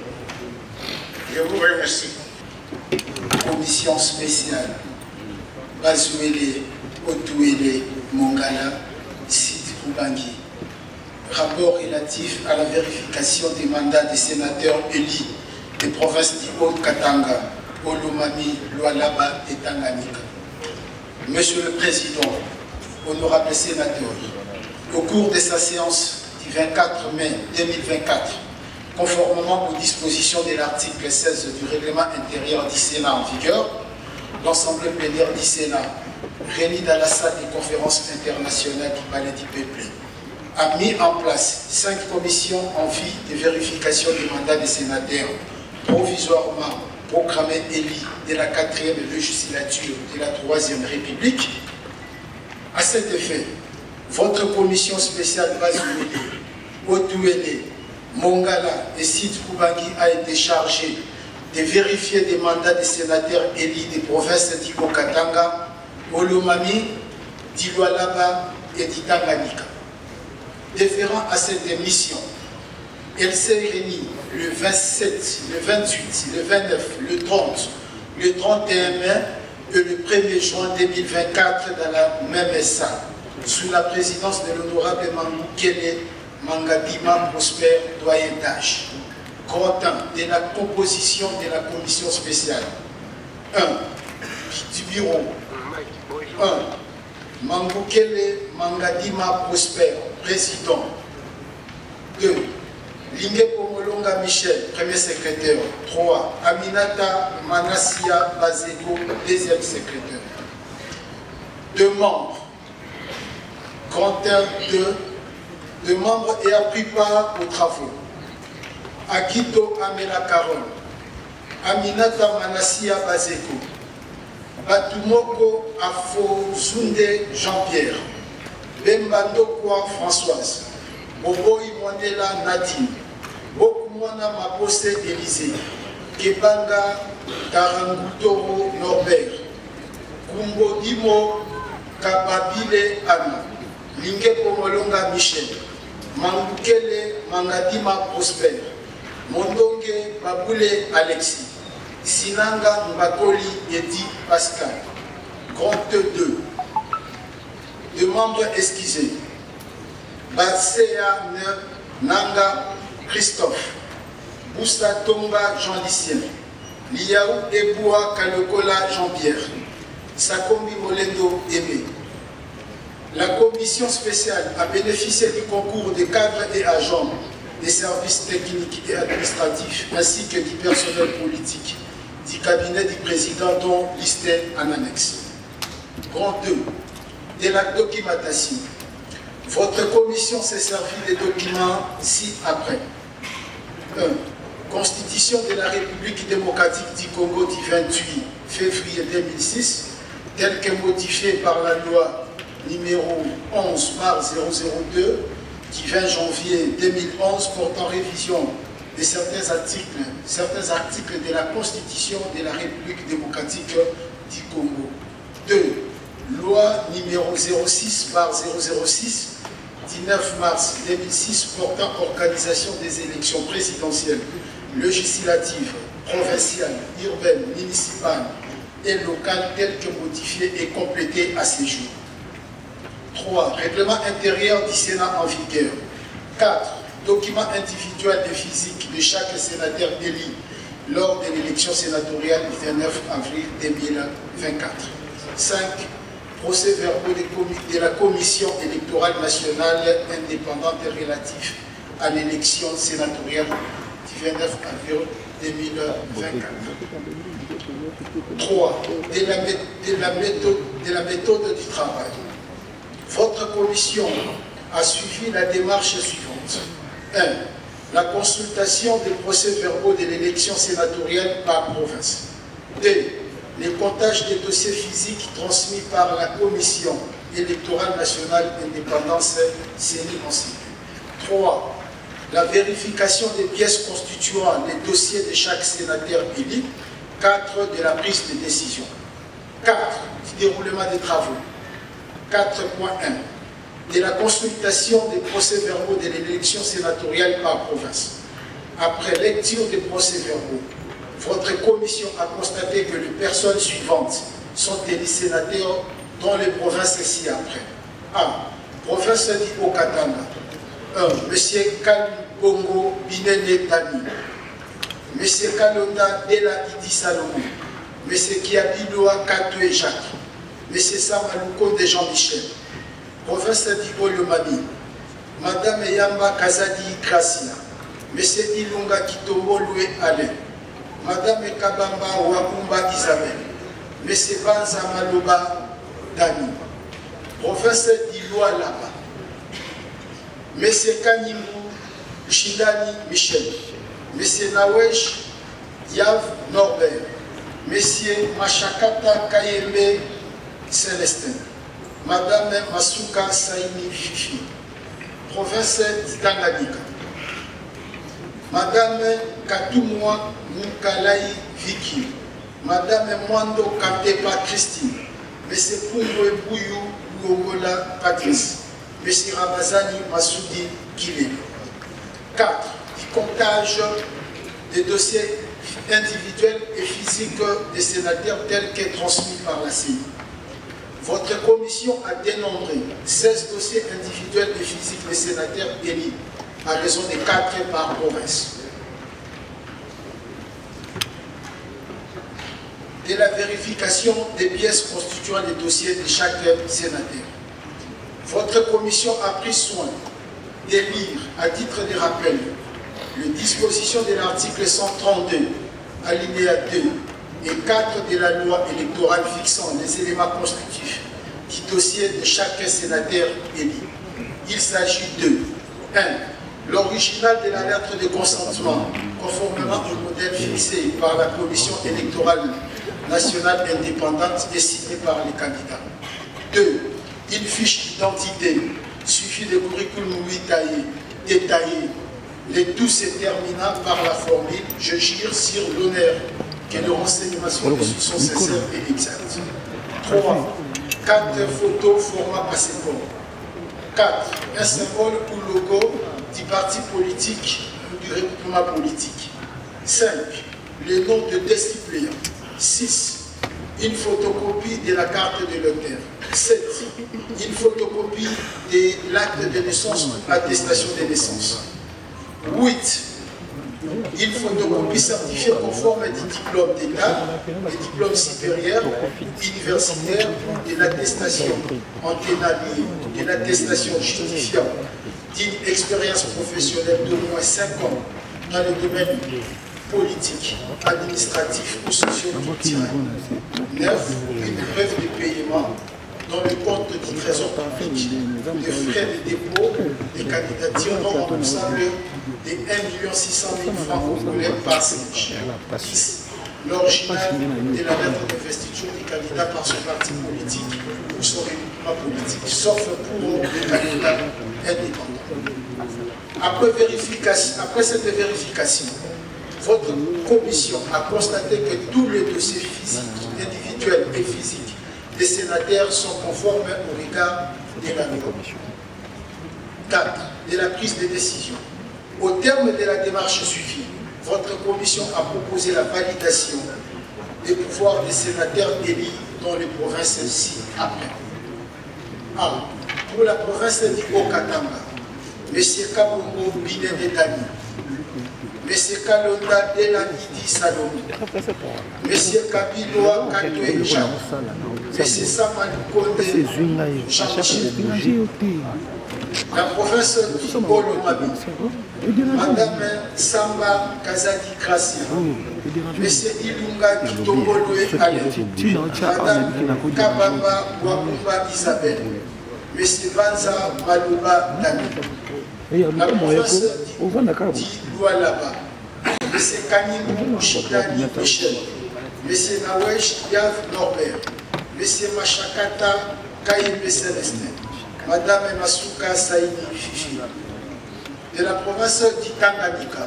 S9: Je vous remercie.
S10: Commission spéciale Bazouele, Otouele, Mongala, Sidi Koubangi. Rapport relatif à la vérification des mandats des sénateurs élus des provinces du Haut-Katanga, Olomami, Lualaba et Tanganyika. Monsieur le Président, honorables sénateurs, au cours de sa séance du vingt-quatre mai deux mille vingt-quatre, conformément aux dispositions de l'article seize du règlement intérieur du Sénat en vigueur, l'Assemblée plénière du Sénat, réunie dans la salle des conférences internationales du Palais du Peuple, a mis en place cinq commissions en vue de vérification du mandat des sénateurs provisoirement proclamés élus de la quatrième législature de la troisième République. À cet effet, votre commission spéciale Bazouele, Otouele, Mongala et Sidi Koubangi a été chargée de vérifier des mandats des sénateurs élus des provinces d'Iko-Katanga, Olomami, d'Ilualaba et d'Itanganyika. Déférant à cette mission, elle s'est réunie le vingt-sept, le vingt-huit, le vingt-neuf, le trente, le trente et un mai et le premier juin deux mille vingt-quatre dans la même salle, sous la présidence de l'honorable Mangukele Mangadima Prosper, doyen d'âge. Grand un de la composition de la commission spéciale. un. Du bureau. un. Mangukele Mangadima Prosper, président. deux. Lingue Pomolonga Michel, premier secrétaire. trois. Aminata Manassia Bazeko, deuxième secrétaire. deux membres. Quentin, deux. deux membres et a pris part aux travaux. Akito Amela Caron, Aminata Manassia Bazeko, Batumoko Afozunde Jean-Pierre, Bembandokwa Françoise, Boboy Mwandela Nadine, Bokumwana Mapose Élysée, Kebanga Tarangutoro Norbert, Kumbo Dimo Kababile Anna, Lingue Pomolonga Michel, Mangukele Mangadima Prosper, Mondonge Baboule Alexis, Sinanga Mbakoli Edi Pascal, Grand deux. De membres esquissés, Basea Nanga Christophe, Boussa Tomba Jean-Lucien, Liaou Eboua Kalokola Jean-Pierre, Sakombi Molendo Aimé. La commission spéciale a bénéficié du concours des cadres et agents des services techniques et administratifs ainsi que du personnel politique du cabinet du président dont listé en annexe. Grand deux. De la documentation. Votre commission s'est servie des documents ci-après. un. Constitution de la République démocratique du Congo du vingt-huit février deux mille six, telle que modifiée par la loi numéro onze barre zéro zéro deux du vingt janvier deux mille onze portant révision de certains articles, certains articles de la Constitution de la République démocratique du Congo. deux. Loi numéro zéro six barre zéro zéro six du neuf mars deux mille six portant organisation des élections présidentielles, législatives, provinciales, urbaines, municipales et locales telles que modifiées et complétées à ces jours. trois. Règlement intérieur du Sénat en vigueur. quatre. Document individuel et physique de chaque sénateur élu lors de l'élection sénatoriale du vingt-neuf avril deux mille vingt-quatre. cinq. Procès-verbaux de, de la Commission électorale nationale indépendante relative à l'élection sénatoriale du vingt-neuf avril deux mille vingt-quatre. trois. De la, de, la méthode, de la méthode du travail. Votre commission a suivi la démarche suivante. un. La consultation des procès-verbaux de l'élection sénatoriale par province. deux. Les comptages des dossiers physiques transmis par la Commission électorale nationale indépendance C E N I en C P. trois. La vérification des pièces constituant les dossiers de chaque sénateur élu. quatre. De la prise de décision. quatre. Du déroulement des travaux. quatre point un. de la consultation des procès-verbaux de l'élection sénatoriale par province. Après lecture des procès-verbaux, votre commission a constaté que les personnes suivantes sont élues sénateurs dans les provinces ci-après. A. Province du Haut-Katanga. un. M. Kalbongo Binene Tani. M. Kalonda Dela Idi Salomon. M. Kiabidoa Katwe Jacques. M. Samalouko de Jean-Michel. Province du Olomami. Madame Yamba Kazadi Gracia. M. Ilunga Kitombo Loué Alain. Madame Kabamba Wakumba Isabelle. M. Banza Maloba Dani. Province d'Iloa Laba. M. Kanimou Chidani Michel. M. Nawesh Yav Norbert. M. Machakata Kayembe Célestin. Madame Masuka Saini Fifi. Province d'Tanganyika. Madame Katumwa Mukalai Vicky. Madame Mwando Katepa Christine. M. Pungwe Bouyou Luongola Patrice. M. Ramazani Massoudi Guilé. quatre. Du comptage des dossiers individuels et physiques des sénateurs tels que transmis par la C I. Votre commission a dénombré seize dossiers individuels et physiques des sénateurs élus à raison de quatre par province. De la vérification des pièces constituant les dossiers de chaque sénateur. Votre commission a pris soin d'élire, à titre de rappel, les dispositions de l'article cent trente-deux, alinéa deux et quatre de la loi électorale fixant les éléments constitutifs du dossier de chaque sénateur élu. Il s'agit de un. L'original de la lettre de consentement, conformément au modèle fixé par la Commission électorale nationale indépendante et signée par les candidats. deux. Une fiche d'identité, suffit de curriculum vitae détaillé, les tout se terminant par la formule « Je jure sur l'honneur que les renseignements reçus sont sincères et exacts ». trois. quatre photos format passeport. quatre. Un symbole ou logo du parti politique ou du regroupement politique. cinq. Le nom de deux suppléants. six. Une photocopie de la carte de l'auteur. sept. Une photocopie de l'acte de naissance ou attestation de naissance. huit. Une photocopie certifiée conforme du diplôme d'État, du diplôme supérieur, universitaire, de l'attestation anténaliée, de l'attestation justifiant d'une expérience professionnelle d'au moins cinq ans dans le domaine politique, administratif ou socio-culturel. neuf. Une preuve de paiement dans le compte du trésor public de frais de dépôt des candidatures non remboursables de un million six cent mille francs congolais par siège. dix. L'original de la lettre d'investiture du candidat par son parti politique ou son regroupement politique, sauf pour les candidats indépendants. Après, vérification, après cette vérification, votre commission a constaté que tous les dossiers physiques, individuels et physiques des sénateurs sont conformes au regard de la loi. quatre. De la prise de décision. Au terme de la démarche suivie, votre commission a proposé la validation des pouvoirs des sénateurs élus dans les provinces ci-après. un. Pour la province du Haut-Katanga, M. Kabongo Binene Dani, M. Kalonda Dela Idi Salomon, M. Kabiloa Katwe Jacques, M. Samaloukonde Jean-Michel, la province du Olomami, Madame Samba Kazadi Gracia, M. Ilunga Kitombo Loué Alain, Madame Kabamba Wakumba Isabelle, M. Banza Maloba Dani, la province du Lualaba, M. Kanimou Chidani Michel, M. Nawesh Yav Norbert, M. Machakata Kayembe Célestin, Madame Masuka Saini Fifi, de la province du Tanganyika,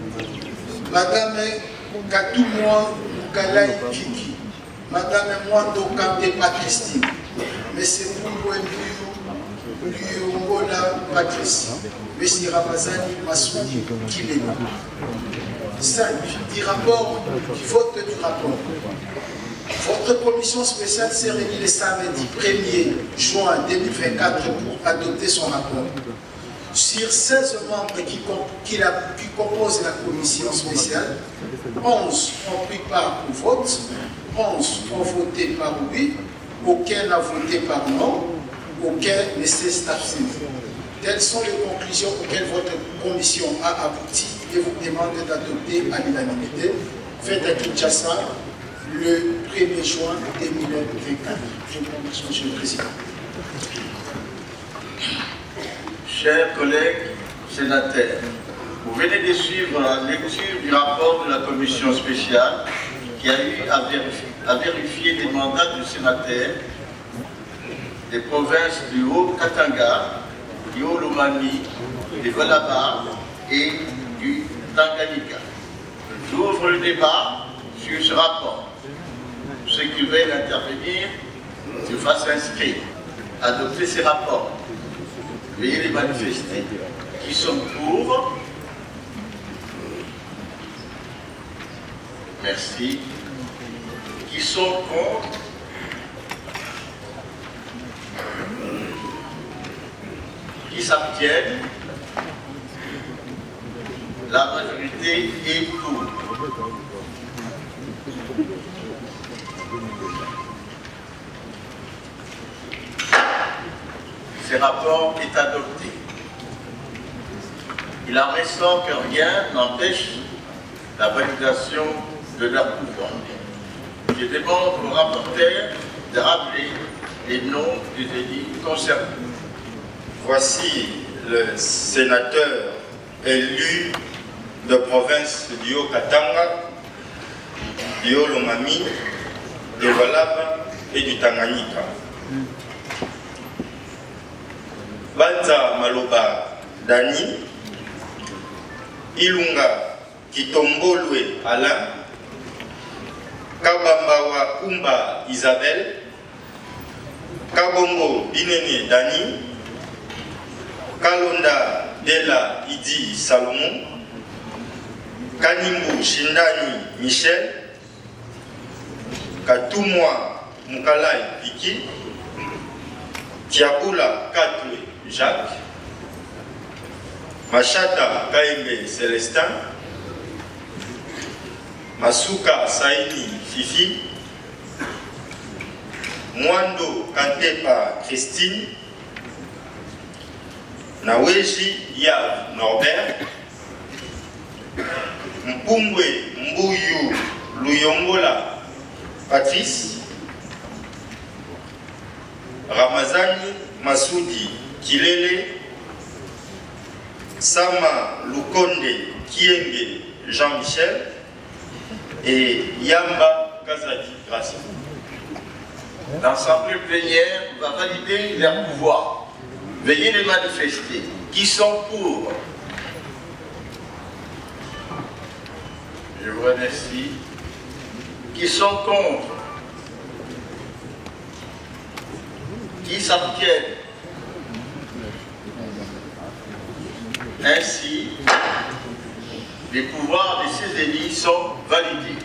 S10: Madame Katumwa Mukalai Kiki, Madame Mwando Kamtepa Christine, M. Pungwe Bouyou Luyongola Patrice, M. Ramazani Massoudi Kilema. cinq. Du rapport, du vote du rapport. Votre commission spéciale s'est réunie le samedi premier juin deux mille vingt-quatre pour adopter son rapport. Sur seize membres qui, qui, la, qui composent la commission spéciale, onze ont pris part au vote, onze ont voté par oui, aucun n'a voté par non, aucun ne s'est abstenu. Telles sont les conclusions auxquelles votre commission a abouti et vous demande d'adopter à l'unanimité. Faites à Kinshasa le premier juin deux mille vingt-quatre. Je vous remercie, Monsieur le Président.
S4: Chers collègues sénateurs, vous venez de suivre la lecture du rapport de la commission spéciale qui a eu à vérifier, à vérifier les mandats du sénateur des provinces du Haut-Katanga, du Haut-Lomami, du Volaba et du Tanganyika. J'ouvre le débat sur ce rapport. Ceux qui veulent intervenir se fassent inscrire. Adopter ces rapports. Veuillez les manifester. Qui sont pour? Merci. Qui sont contre? Qui s'abstiennent? La majorité est pour. Ce rapport est adopté. Il en ressort que rien n'empêche la validation de leur pouvoir. Je demande au rapporteur de rappeler les noms des élus concernés.
S6: Voici le sénateur élu de province du Haut-Katanga, du Haut-Lomami, du Volaba et du Tanganyika. Banza Maloba Dani, Ilunga Kitombolwe Alain, Kabambawa Kumba Isabelle, Kabongo Binene Dani, Kalonda Dela Idi Salomon, Kanimbu Shindani Michel, Katumwa Mukalai Piki, Tiabula Katwe Jacques, Machata Kaimbe Célestin, Masuka Saini Fifi, Mwando Kantepa Christine, Naweji Yav Norbert, Mpumbwe Mbuyu Luyongola Patrice, Ramazani Massoudi Kilele, Sama Lukonde Kienge Jean-Michel et Yamba Kazadi. Gracias.
S4: L'Assemblée plénière va valider leur pouvoir. Veuillez les manifester. Qui sont pour? Je vous remercie. Qui sont contre? Qui s'abstiennent? Ainsi, les pouvoirs de ces élus sont validés.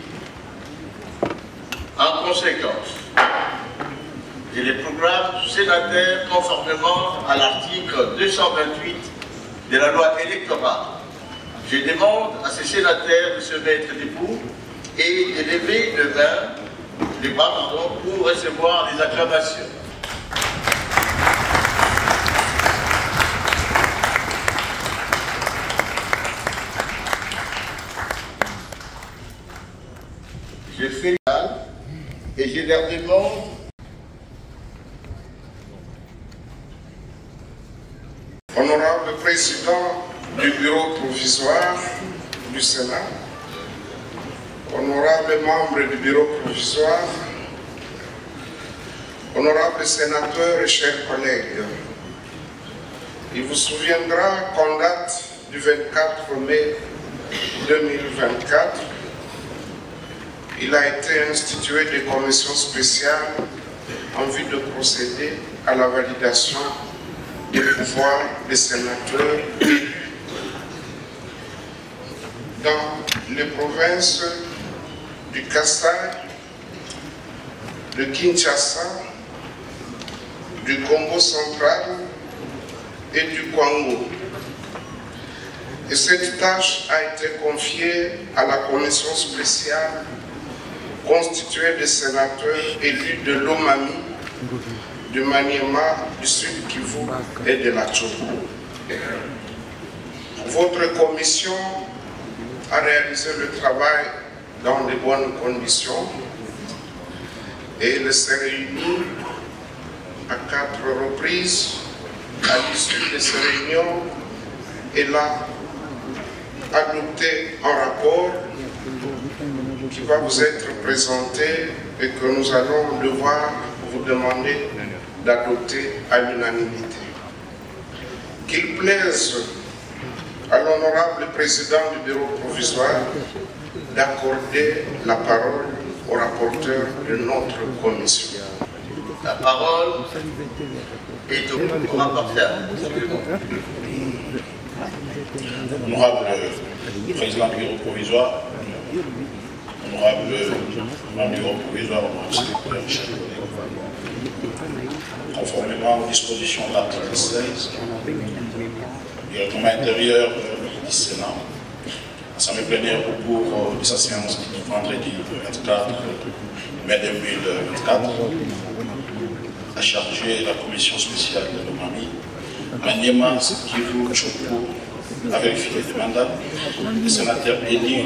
S4: En conséquence, je les programme sénateurs conformément à l'article deux cent vingt-huit de la loi électorale. Je demande à ces sénateurs de se mettre debout et de lever le main, les bras pardon, pour recevoir les acclamations. Je fais et je leur demande
S9: Honorable Président du Bureau provisoire du Sénat, honorables membres du Bureau provisoire, honorables sénateurs et chers collègues, il vous souviendra qu'en date du vingt-quatre mai deux mille vingt-quatre, il a été institué des commissions spéciales en vue de procéder à la validation des pouvoirs des sénateurs élus dans les provinces du Kassai, de Kinshasa, du Congo central et du Congo. Et cette tâche a été confiée à la commission spéciale constituée de sénateurs élus de l'Omami, du Maniema, du Sud Kivu et de la Tchou. Votre commission a réalisé le travail dans de bonnes conditions et elle s'est réunie à quatre reprises. À l'issue de ces réunions, elle a adopté un rapport qui va vous être présenté et que nous allons devoir vous demander d'adopter à l'unanimité. Qu'il plaise à l'honorable président du bureau provisoire d'accorder la parole au rapporteur de notre commission.
S4: La parole est au rapporteur.
S11: Honorable président du bureau provisoire, honorable membre du bureau provisoire, honorable secrétaire, chers collègues, conformément aux dispositions de l'article seize du règlement intérieur du Sénat, l'Assemblée plénière au cours de sa séance du vendredi vingt-quatre mai deux mille vingt-quatre a chargé la commission spéciale de l'Omami, Maniema, Kivu, Tchoukou, à vérifier les mandats des sénateurs élus,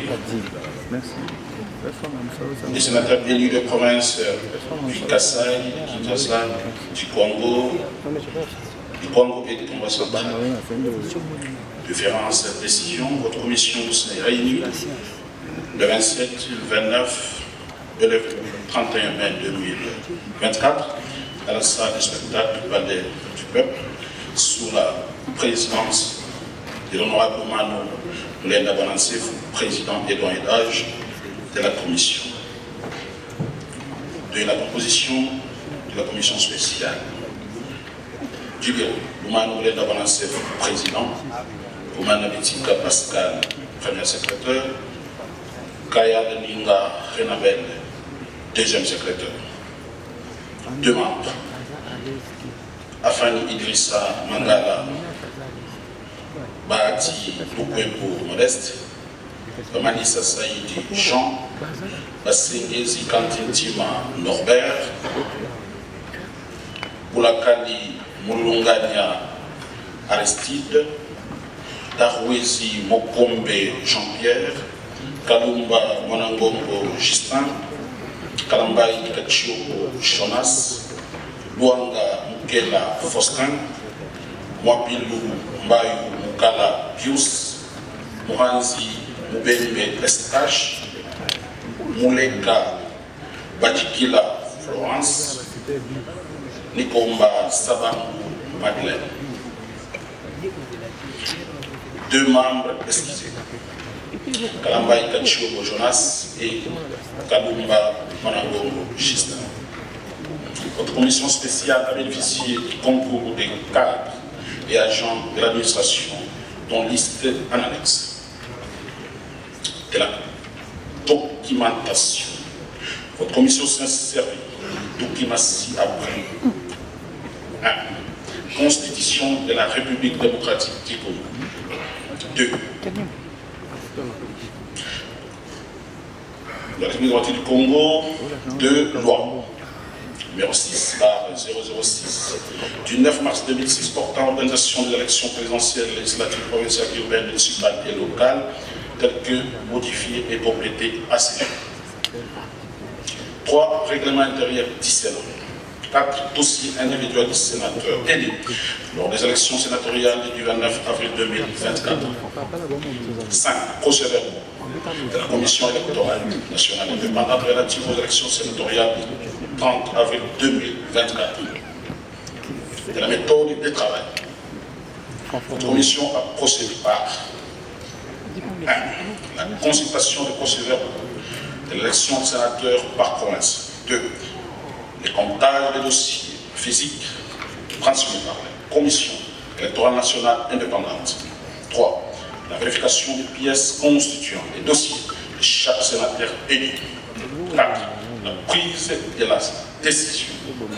S11: des sénateurs élus de province du Kassai, du Kinshasa, du Congo, du Congo et du Congo central. Différentes décisions, votre commission s'est réunie le vingt-sept, vingt-neuf et le trente et un mai deux mille vingt-quatre à la salle de spectacle du Palais du Peuple sous la présidence de l'honorable Mano Lenda Balancef, président et doyen d'âge de la commission. De la composition de la commission spéciale du bureau, Mano Lenda Balancef, président, Oumana Bitika Pascal, premier secrétaire, Kaya Deninga Renabel, deuxième secrétaire. Deux membres, Afani Idrissa Mangala, Bahati Lukwebo Modeste, Manissa Saïdi Jean, Basengezi Kantintima Norbert, Boulakali Moulungania Aristide, Darwezi Mokombe Jean-Pierre, Kalumba Monangongo Justin, Kalambai Kachiopo Jonas, Luanga Mukela Faustin, Mwapilu Mbayu Mukala Pius, Mohanzi Mubembe Estache, Muleka Badikila Florence, Nikomba Sabangu Madeleine. Deux membres excusez. Kalambai Kachiopo Jonas et Kalumba Monangongo Justin. Votre commission spéciale a bénéficié du concours des cadres et agents de l'administration, dont liste en annexe. De la documentation. Votre commission s'est servie de documentation après. un. Constitution de la République démocratique du Congo. deux. La République démocratique du Congo, deux lois. Numéro six barre zéro zéro six du neuf mars deux mille six portant organisation des élections présidentielles, législatives, provinciales, urbaines, municipales et locales, telles que modifiées et complétées à ces jours. trois. Règlement intérieur du Sénat. quatre. Dossier individuel du sénateur élu lors des élections sénatoriales du vingt-neuf avril deux mille vingt-quatre. cinq. Procès-verbaux de la Commission électorale nationale indépendante relative aux élections sénatoriales du trente avril deux mille vingt-quatre. De la méthode de travail. Votre commission a procédé par un. La consultation des procès-verbaux de l'élection de sénateurs par province. deux. Les comptages des dossiers physiques transmis par la commission
S5: électorale nationale indépendante. trois. La vérification des pièces constituant les dossiers de chaque sénateur élu. quatre. La prise de la décision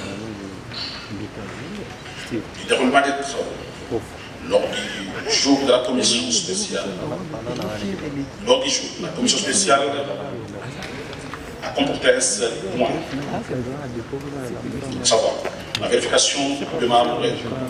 S5: du déroulement des travaux lors du jour de la commission spéciale. Lors du jour, la commission spéciale a comporté un seul point. Savoir la vérification de membres,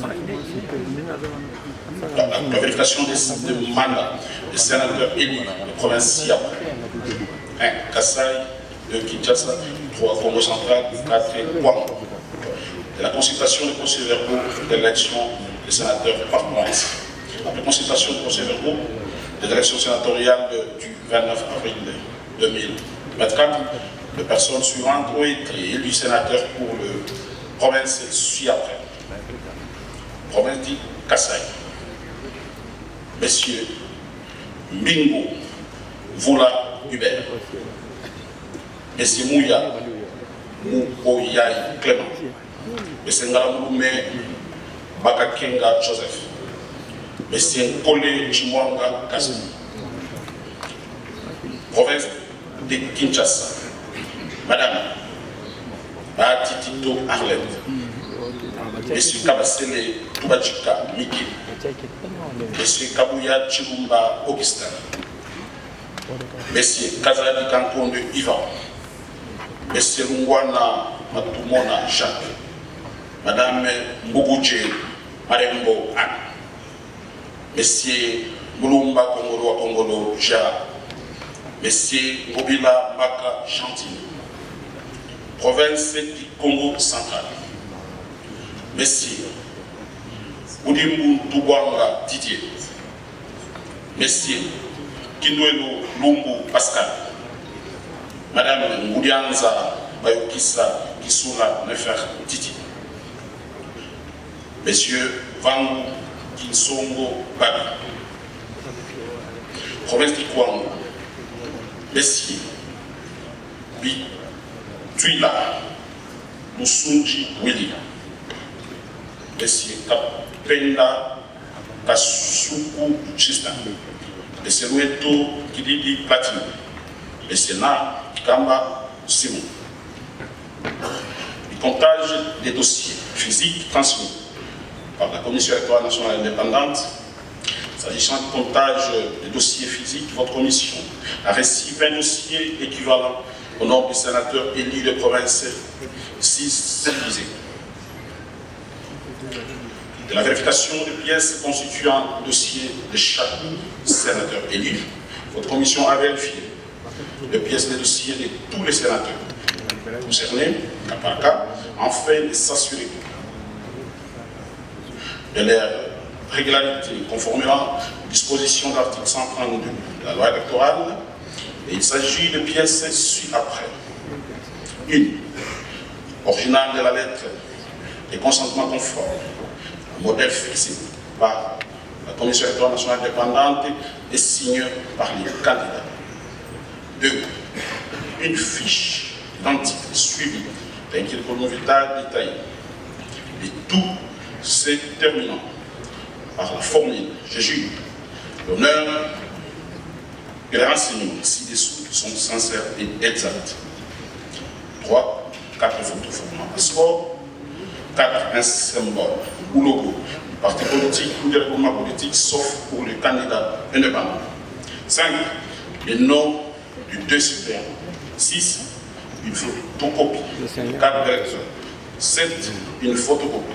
S5: la, la, la vérification des, des mandats des sénateurs élus de provinciaux. un. Kassai, deux. Kinshasa, trois. Congo central, quatre. Kouang. De la consultation des procès-verbaux de l'élection des sénateurs par province. Après consultation des procès-verbaux de l'élection sénatoriale du vingt-neuf avril deux mille vingt-quatre, les personnes suivantes ont été élues sénateurs pour le province ci-après. Province dit Kassai. Messieurs Mbingo Voula Hubert. Messieurs Mouya Mouoyaï Clément. Messieurs Ngalamoume Bakakenga Joseph. Messieurs Kole Chimwanga Kassi. Province de Kinshasa. Madame Batitito Arlette. Monsieur Kabasele Toubachika Miki. Monsieur Kabouya Chirumba Augustin. Monsieur Kazadi Kankonde Ivan. Monsieur Lungwana Matumona Jacques. Madame Mbougoudje Marembo Anne. Monsieur Moulumba Kongolo Kongolo Gérard. Monsieur Mobila Maka Chantini. Province du Congo central. Monsieur Oudimbu Toubouanga Didier. Monsieur Kindouelo Lumbu Pascal. Madame Ngoudianza Bayokissa Kisula Nefer Titi. Monsieur Vangu Kinsongo Babi. Province du Kouang. Messieurs Bi Tuila Musunji Willy. Messieurs Kapenda Kasuku Chistan. Messieurs Lueto Kididi Platine. Messieurs Na Kamba Simon. Le comptage des dossiers physiques transmis par la Commission électorale nationale indépendante. S'agissant du comptage des dossiers physiques, votre commission a reçu vingt dossiers équivalents au nombre des sénateurs élus de province six visés. De la vérification des pièces constituant le dossier de chaque sénateur élu, votre commission a vérifié les pièces des dossiers de tous les sénateurs concernés, cas par cas, afin de s'assurer de leur régularité conformément aux dispositions de l'article cent trente-deux de la loi électorale. Et il s'agit de pièces ci-après. Une. Original de la lettre des consentements conformes, le modèle fixé par la Commission électorale nationale indépendante et signé par les candidats. Deux. Une fiche identique suivie d'un curriculum vital détaillé. Et tout se terminant par la formule, je jure, l'honneur que les renseignements ci-dessous sont sincères et exacts. trois. Quatre photos format passeport. quatre. Un symbole ou logo du parti politique ou du regroupement politique, sauf pour le candidat indépendant. cinq. Le nom du deux suppléants. six. Une photocopie de carte d'électeur. sept. Une photocopie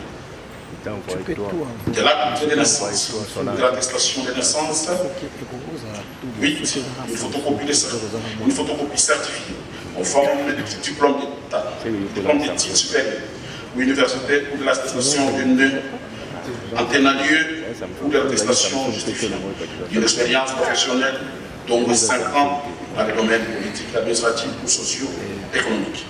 S5: de l'acte de naissance, de l'attestation de naissance. huit. Une photocopie de une photocopie certifiée en forme de diplôme d'État, diplôme d'études supérieures ou universitaire ou de l'attestation d'une antenne à lieu ou de l'attestation justifiée d'une expérience professionnelle d'au moins cinq ans dans les domaines politiques, administratifs ou socio-économiques.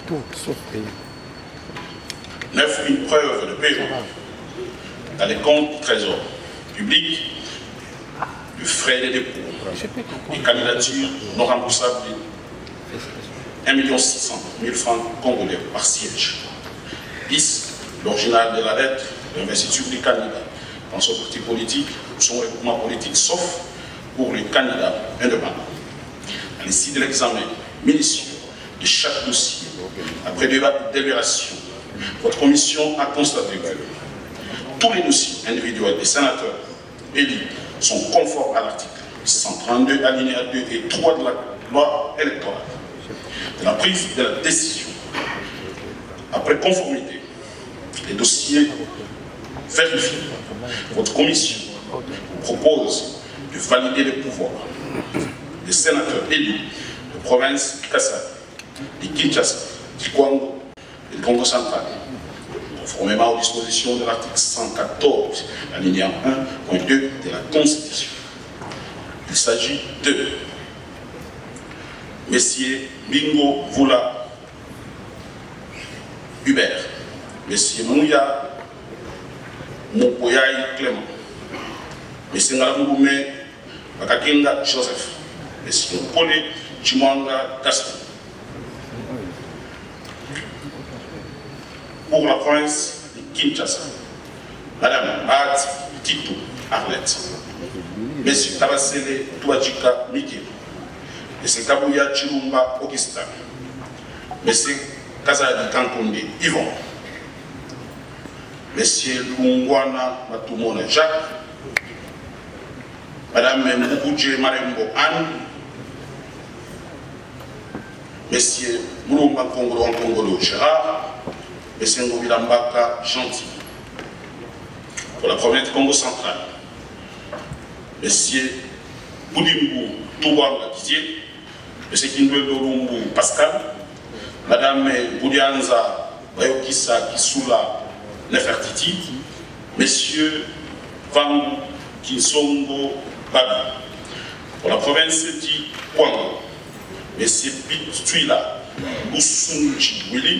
S5: neuf. Une preuve de paiement dans les comptes du trésor public de frais de dépôt et candidatures non remboursables de un million six cent mille francs congolais par siège. dix. L'original de la lettre d'investiture du candidat
S11: dans son parti politique ou son regroupement politique, sauf pour les candidats indépendants. À l'issue de l'examen minutieux de chaque dossier, après débat de délibération, votre commission a constaté que tous les dossiers individuels des sénateurs élus sont conformes à l'article cent trente-deux, alinéa deux et trois de la loi électorale. De la prise de la décision, après conformité, les dossiers vérifiés, votre commission propose de valider les pouvoirs des sénateurs élus de province Kassai, de Kinshasa, du Kwango et du Congo central, conformément aux dispositions de l'article cent quatorze, alinéa un point deux de la Constitution. Il s'agit de Messieurs Bingo Vula Hubert, Messieurs Mouya Mokoyaï Clément, Messieurs Ngalamoume Bakakinga Joseph, Messieurs Pole Chimwanga Gaston. Pour la province de Kinshasa, Madame Ad Tito Arlette, Messieurs Tabasele Touadjika Miki, Messieurs Kabouya Chilumba Augustin, Messieurs Kazadi Kankonde Yvon, Messieurs Lungwana Matumona Jacques, Madame Mboudje Marembo Anne, Messieurs Moulomba Kongolo Kongolo Gérard, Messieurs Ngobilambaka Gentil. Pour la province du Congo central, Messieurs Boudimbu Touwanga Didier, Monsieur Kindwelo Lumbu Pascal, Madame Boudianza Bayokisa Kisula Nefertiti, Messieurs Van Kinsongo Babi. Pour la province du Kwango, Messieurs Pituila Lusunji Willy,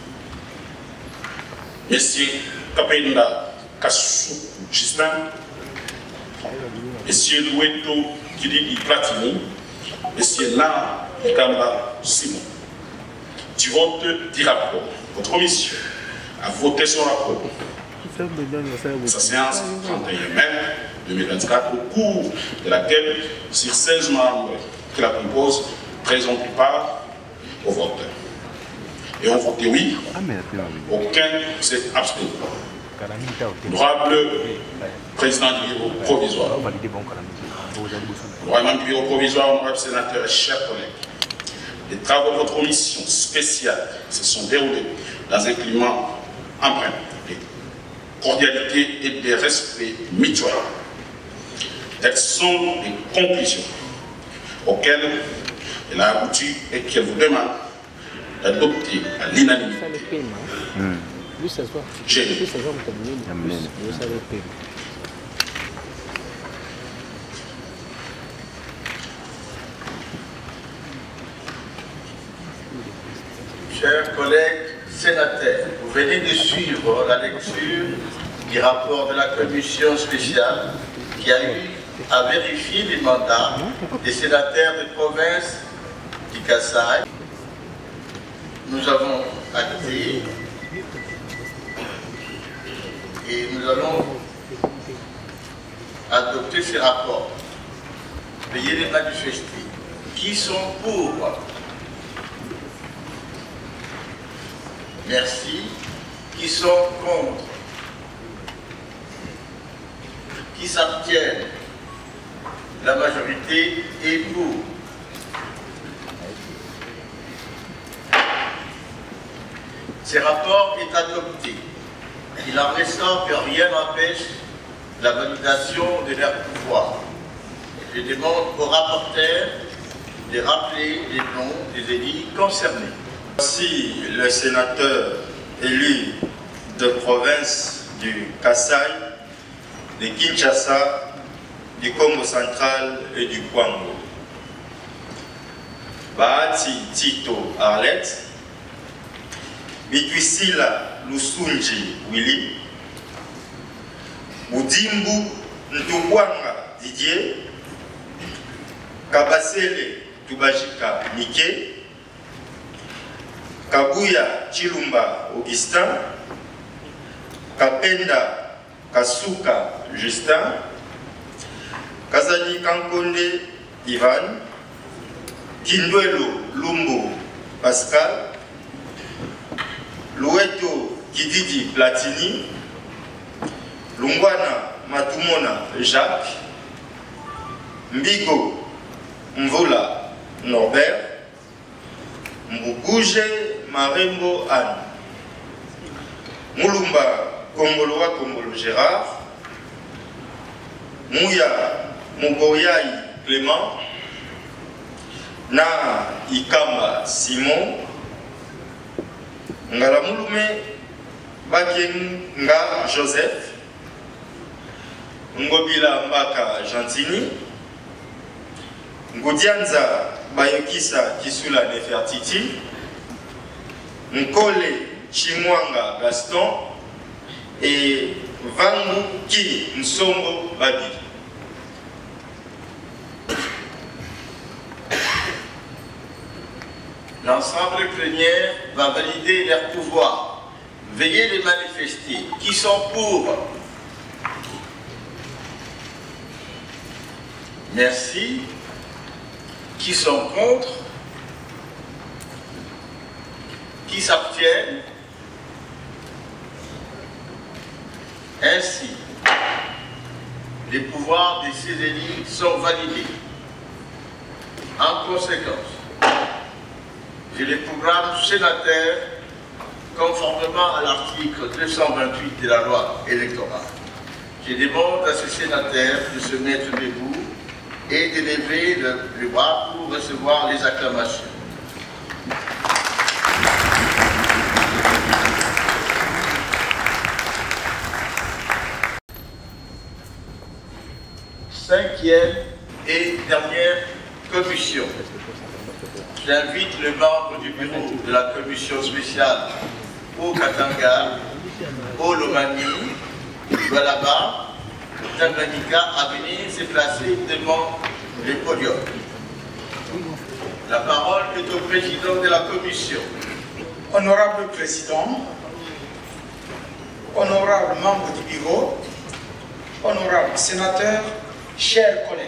S11: Messieurs Kapenda Kassou Justin, Messieurs Loueto Kididi Platini, Messieurs Na Ikamba Simon. Du vote du rapport, votre commission a voté son rapport. Sa séance du trente et un mai deux mille vingt-quatre, au cours de laquelle, sur seize membres qui la composent, présentent part au vote. Et ont voté oui, aucun s'est abstenu. Honorable président du bureau provisoire, honorable du bureau provisoire, honorable sénateur et chers collègues, les travaux de votre commission spéciale se sont déroulés dans un climat empreint de cordialité et de respect mutuel. Telles sont les conclusions auxquelles elle a abouti et qu'elle vous demande d'adopter à l'unanimité. J'ai
S4: Chers collègues sénateurs, vous venez de suivre la lecture du rapport de la commission spéciale qui a eu à vérifier les mandats des sénateurs de province du Kassai. Nous avons acté et nous allons adopter ces rapports. Veuillez les manifester. Qui sont pour? Merci. Qui sont contre? Qui s'abstiennent? La majorité est pour. Ce rapport est adopté. Il en ressort que rien n'empêche la validation de leur pouvoir. Je demande aux rapporteurs de rappeler les noms des élus concernés.
S6: Voici le sénateur élu de province du Kassai, de Kinshasa, du Congo central et du Kwango. Bahati Tito Arlette, Bitwisila Lusunji Willy, Boudimbu Ntubwanga Didier, Kabasele Tubajika Mike, Kabuya Chilumba Augustin, Kapenda Kasuka Justin, Kazali Kankonde Ivan, Kindwelo Lumbo Pascal, Loueto Kididi Platini, Lungwana Matumona Jacques, Mbigo Mvola Norbert, Mbuguje Marembo Anne, Moulumba Kongoloa Kongolo Gérard, Mouya Mugoyai Clément, Na Ikamba Simon, Ngalamulume Bakenga Joseph, Ngobila Mbaka Gentini, Ngodianza Bayokisa Kisula Nefertiti, Nkole Chimwanga Gaston et Vangu Ki Nsongo Babi.
S4: L'ensemble plénière va valider leurs pouvoirs. Veuillez les manifester. Qui sont pour? Merci. Qui sont contre? Qui s'abstiennent? Ainsi, les pouvoirs de ces élus sont validés. En conséquence, je les programme sénateurs conformément à l'article deux cent vingt-huit de la loi électorale. Je demande à ces sénateurs de se mettre debout et de lever le bras pour recevoir les acclamations. Cinquième et dernière commission. J'invite les membres du bureau de la commission spéciale au Katanga, au Lomami, Lualaba, Tanganyika à venir se placer devant le podium. La parole est au président de la commission.
S10: Honorable président, honorable membre du bureau, honorable sénateur, chers collègues,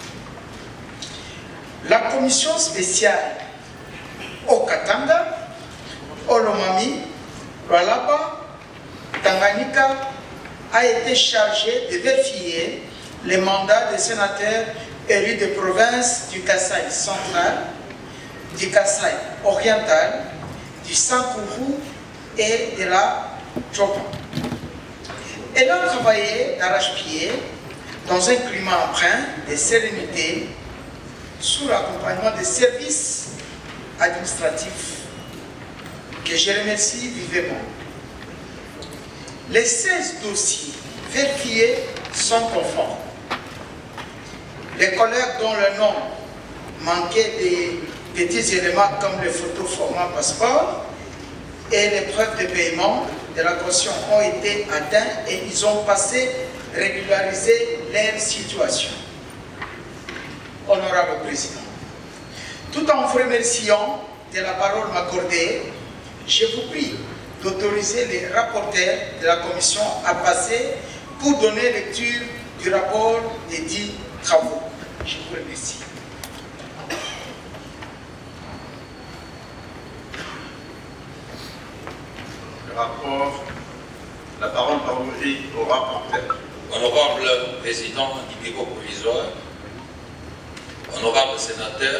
S10: la commission spéciale au Katanga, au Lomami, Lualaba, Tanganyika a été chargée de vérifier les mandats des sénateurs élus de province du Kasaï central, du Kasaï oriental, du Sankourou et de la Djopan. Elle a travaillé d'arrache-pied dans un climat empreint de sérénité sous l'accompagnement des services administratifs que je remercie vivement. Les seize dossiers vérifiés sont conformes. Les collègues dont le nom manquait des petits éléments comme les photos format passeport et les preuves de paiement de la caution ont été atteints et ils ont passé régulariser leur situation. Honorable Président, tout en vous remerciant de la parole m'accordée, je vous prie d'autoriser les rapporteurs de la commission à passer pour donner lecture du rapport des dix travaux. Je vous remercie.
S4: Le rapport, la parole est au rapporteur.
S12: Honorable Président du bureau provisoire, honorable sénateur,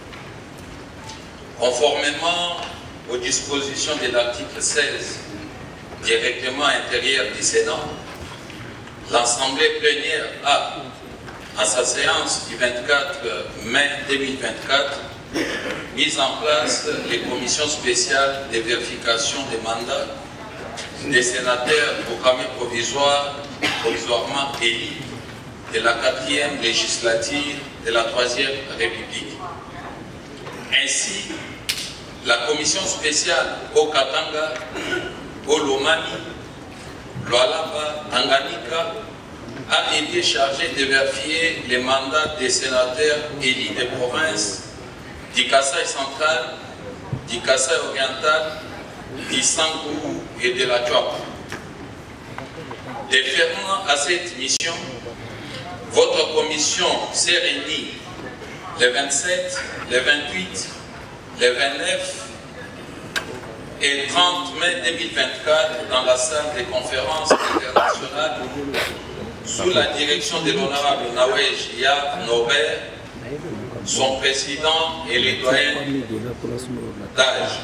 S12: conformément aux dispositions de l'article seize du règlement intérieur du Sénat, l'Assemblée plénière a, en sa séance du vingt-quatre mai deux mille vingt-quatre, mis en place les commissions spéciales de vérification des mandats des sénateurs proclamés provisoires, provisoirement élus de la quatrième législature de la troisième République. Ainsi, la commission spéciale au Katanga, au Lomami, Lualaba, Tanganyika a été chargée de vérifier les mandats des sénateurs élus des provinces du Kasaï central, du Kasaï oriental, du Sankourou et de la Djopan. Déférant à cette mission, votre commission s'est réunie le vingt-sept, le vingt-huit, le vingt-neuf et trente mai deux mille vingt-quatre dans la salle des conférences internationales sous la direction de l'honorable Nawej Yav Norbert, son président et les doyens d'âge.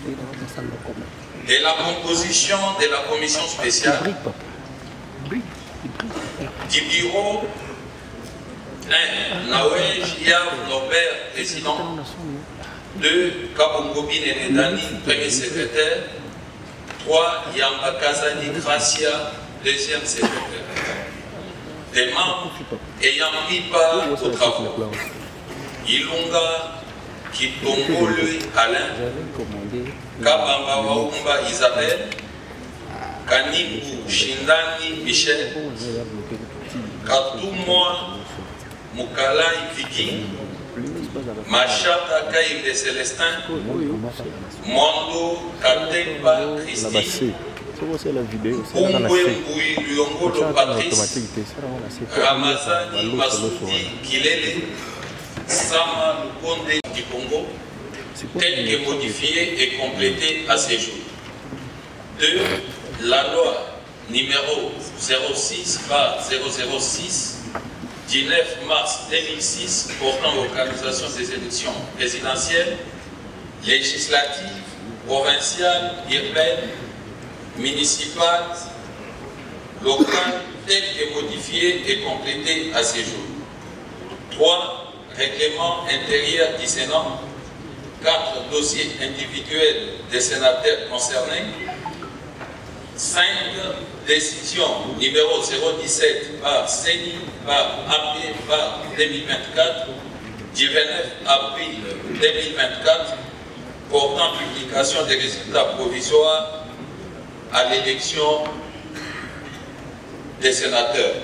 S12: De la composition de la commission spéciale du bureau, un, Nawej Yav Norbert, président. deux, Kabongo Binene Dani, premier secrétaire. trois, Yamba Kazani Gracia, deuxième secrétaire. Des membres ayant pris part aux travaux. Ilunga Kitongolui Alain, Kabamba Waumba Isabelle, Kanibu Shindani Michel, Katumwa Mukalai Vicky, Machata Kaïb de Célestin, Mondo Katemba Christine, Umbwe Mbui Luongolo Patrice, Ramazani Masoudi Kilele, Sama Lukonde du Congo, tel que modifié et complété à ces jours. deux. La loi numéro zéro six par zéro zéro six du neuf mars deux mille six portant organisation des élections présidentielles, législatives, provinciales, urbaines, municipales, locales, telles que modifiées et complétées à ces jours. trois. Règlement intérieur du Sénat. quatre. Dossiers individuels des sénateurs concernés. cinq. Décision numéro zéro dix-sept par C E N I par A P par deux mille vingt-quatre du vingt-neuf avril deux mille vingt-quatre portant publication des résultats provisoires à l'élection des sénateurs.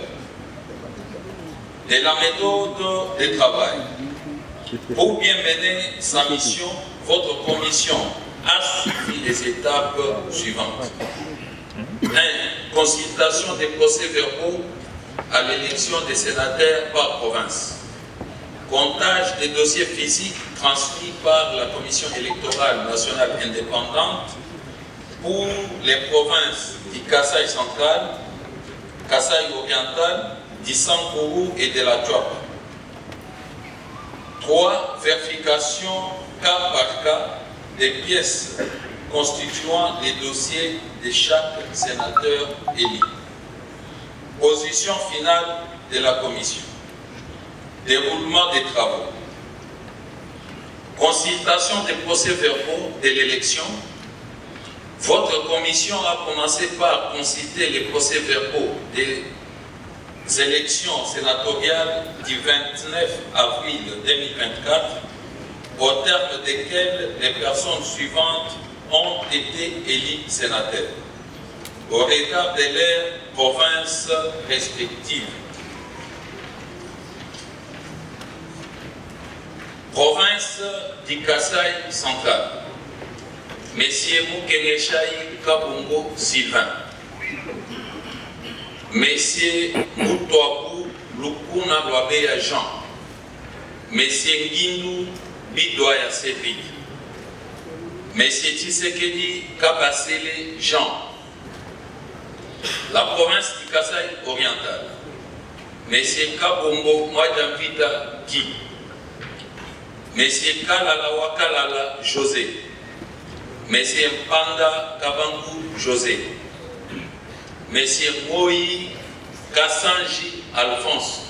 S12: De la méthode de travail. Pour bien mener sa mission, votre commission a suivi les étapes suivantes. un. Consultation des procès-verbaux à l'élection des sénateurs par province. Comptage des dossiers physiques transmis par la Commission électorale nationale indépendante pour les provinces du Kasaï central, Kasaï oriental, du Sankourou et de la Tchouap. trois. Vérification cas par cas des pièces constituant les dossiers de chaque sénateur élu. Position finale de la commission. Déroulement des travaux. Consultation des procès-verbaux de l'élection. Votre commission a commencé par consulter les procès-verbaux des élections sénatoriales du vingt-neuf avril deux mille vingt-quatre, au terme desquelles les personnes suivantes ont été élues sénateurs, au regard de leurs provinces respectives. Province du Kasaï central, Messieurs Moukenechai Kabongo Sylvain, Messieurs Moutouabou Lukuna Loabeya Jean, Messieurs Nguindou Bidoya Cédric, Messieurs Tshisekedi Kabasele Jean, la province du Kasaï oriental, Messieurs Kabongo Mwadamvita Guy, Messieurs Kalala Wakalala José, Messieurs Mpanda Kabangu José, Messieurs Moï Kassanji Alphonse,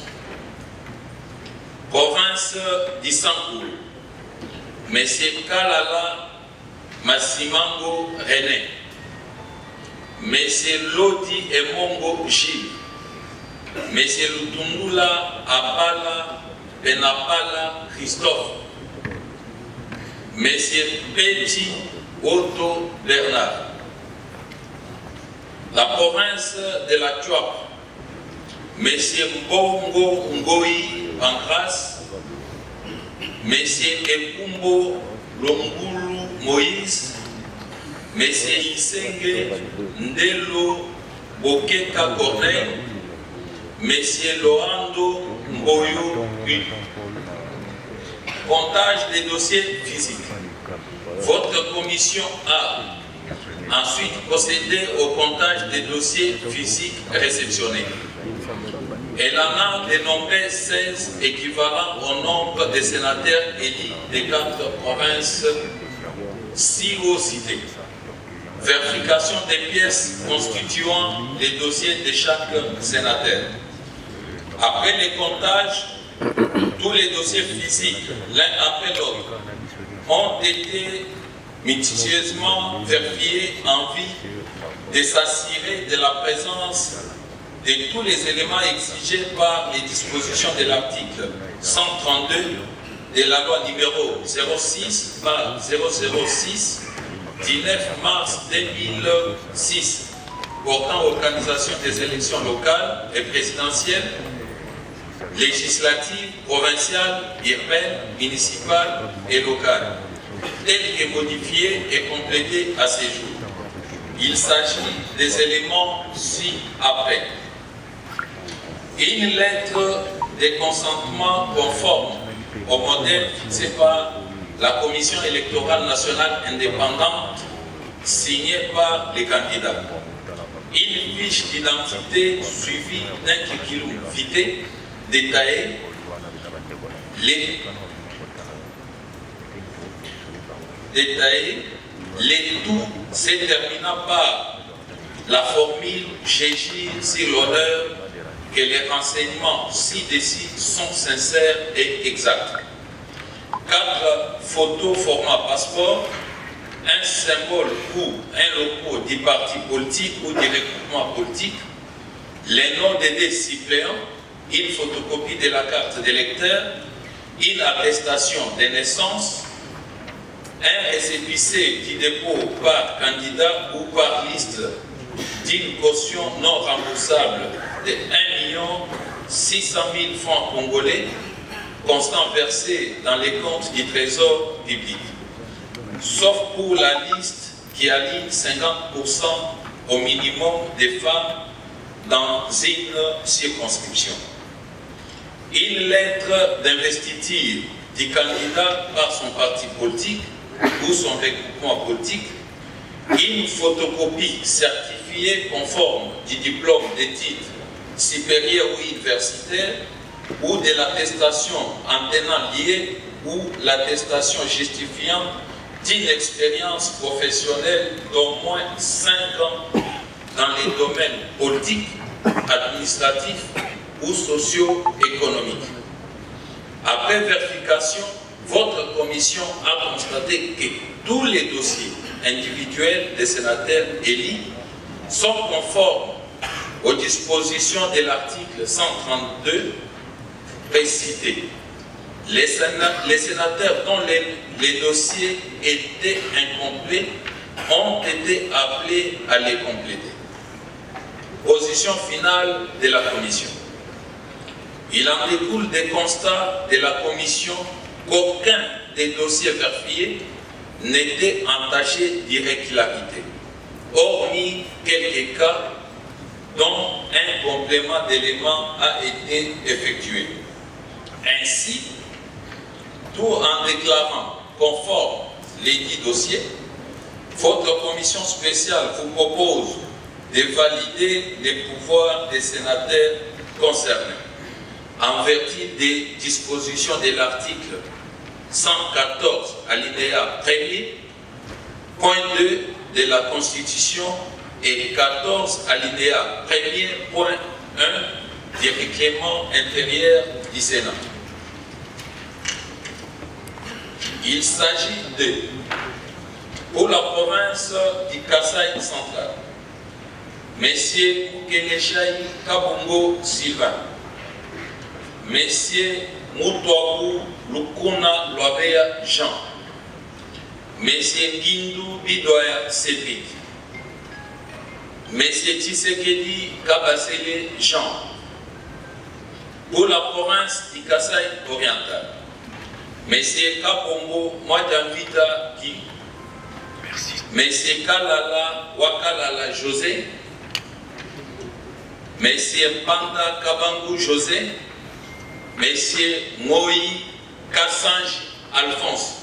S12: province du Sankourou, Messieurs Kalala Massimango René, Messieurs Lodi Emongo Gilles, Messieurs Lutungula Abala Benapala Christophe, Messieurs Petit Otto Bernard, la province de la Tchouap, Messieurs Mbongo Ngoyi Pancras, Messieurs Epumbo Longulu Moïse, Messieurs Isenge Ndelo Bokeka Corneille, M. Loando Mboyo. Comptage des dossiers physiques. Votre commission a ensuite procédé au comptage des dossiers physiques réceptionnés. Elle en a dénombré seize équivalents au nombre des sénateurs élus des quatre provinces ci-cités. Vérification des pièces constituant les dossiers de chaque sénateur. Après les comptages, tous les dossiers physiques, l'un après l'autre, ont été minutieusement vérifiés en vue de s'assurer de la présence de tous les éléments exigés par les dispositions de l'article cent trente-deux de la loi numéro zéro six par zéro zéro six du neuf mars deux mille six portant organisation des élections locales et présidentielles, législatives, provinciales, urbaines, municipales et locales, telles que modifiées et complétées à ces jours. Il s'agit des éléments ci-après. Une lettre de consentement conforme au modèle fixé par la Commission électorale nationale indépendante signée par les candidats. Une fiche d'identité suivie d'un curriculum vitae détaillé, les, détaillé, les tout se terminant par la formule « j'agis sur l'honneur que les renseignements ci-dessus sont sincères et exacts ». Quatre photos format passeport, un symbole ou un logo du parti politique ou du regroupement politique, les noms des deux suppléants, une photocopie de la carte d'électeur, une attestation de naissance, un récépissé du dépôt par candidat ou par liste d'une caution non remboursable de un million six cent mille francs congolais, constant versé dans les comptes du trésor public, sauf pour la liste qui aligne cinquante pour cent au minimum des femmes dans une circonscription. Une lettre d'investiture du candidat par son parti politique ou son regroupement politique, une photocopie certifiée conforme du diplôme d'études supérieures ou universitaires ou de l'attestation en tenant lié ou l'attestation justifiant d'une expérience professionnelle d'au moins cinq ans dans les domaines politiques, administratifs ou socio-économiques. Après vérification, votre commission a constaté que tous les dossiers individuels des sénateurs élus sont conformes aux dispositions de l'article cent trente-deux précité. Les sénateurs, les sénateurs dont les, les dossiers étaient incomplets ont été appelés à les compléter. Position finale de la commission. Il en découle des constats de la commission qu'aucun des dossiers vérifiés n'était entaché d'irrégularité, hormis quelques cas dont un complément d'éléments a été effectué. Ainsi, tout en déclarant conforme les dix dossiers, votre commission spéciale vous propose de valider les pouvoirs des sénateurs concernés en vertu des dispositions de l'article cent quatorze alinéa premier, point deux de la Constitution et quatorze alinéa premier, point un du règlement intérieur du Sénat. Il s'agit de, pour la province du Kasaï central, M. Mukelechai Kabongo Sylvain, M. Moutouabou Lukuna Loabeya Jean, M. Guindou Bidoya Cédric, M. Tshisekedi Kabasele Jean, pour la province du Kasaï oriental, M. Kabongo Mwadamvita Guy, M. Kalala Wakalala José, Monsieur Panda Kabangu José, Monsieur Moi Kassange Alphonse.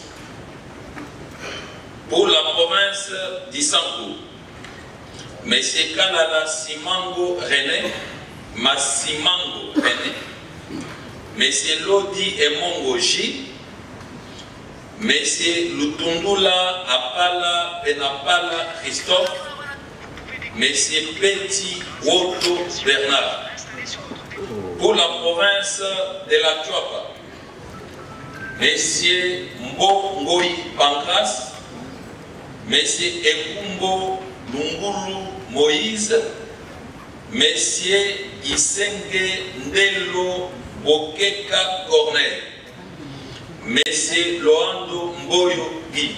S12: Pour la province d'Issankou, Monsieur Kalala Simango René, Massimango René, Monsieur Lodi Emongo J, Monsieur Lutundula Apala Penapala Christophe, Monsieur Petit Woto Bernard. Pour la province de la Tchouapa, Monsieur Mbo Ngoyi Pancras, Monsieur Ekumbo Lungulu Moïse, Monsieur Isenge Ndelo Bokeka Corneille, Monsieur Loando Mboyo Guy.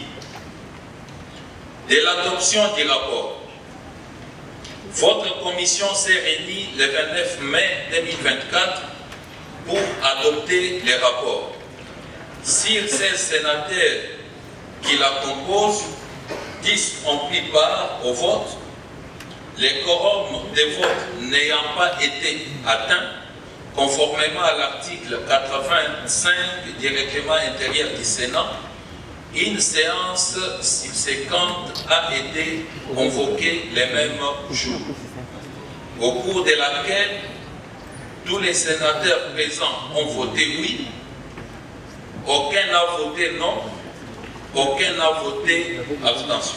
S12: De l'adoption du rapport, votre commission s'est réunie le vingt-neuf mai deux mille vingt-quatre pour adopter les rapports. Sur ces sénateurs qui la composent, dix ont pris part au vote. Les quorums de vote n'ayant pas été atteints, conformément à l'article quatre-vingt-cinq du règlement intérieur du Sénat, une séance subséquente a été convoquée les mêmes jours, au cours de laquelle tous les sénateurs présents ont voté oui, aucun n'a voté non, aucun n'a voté abstention.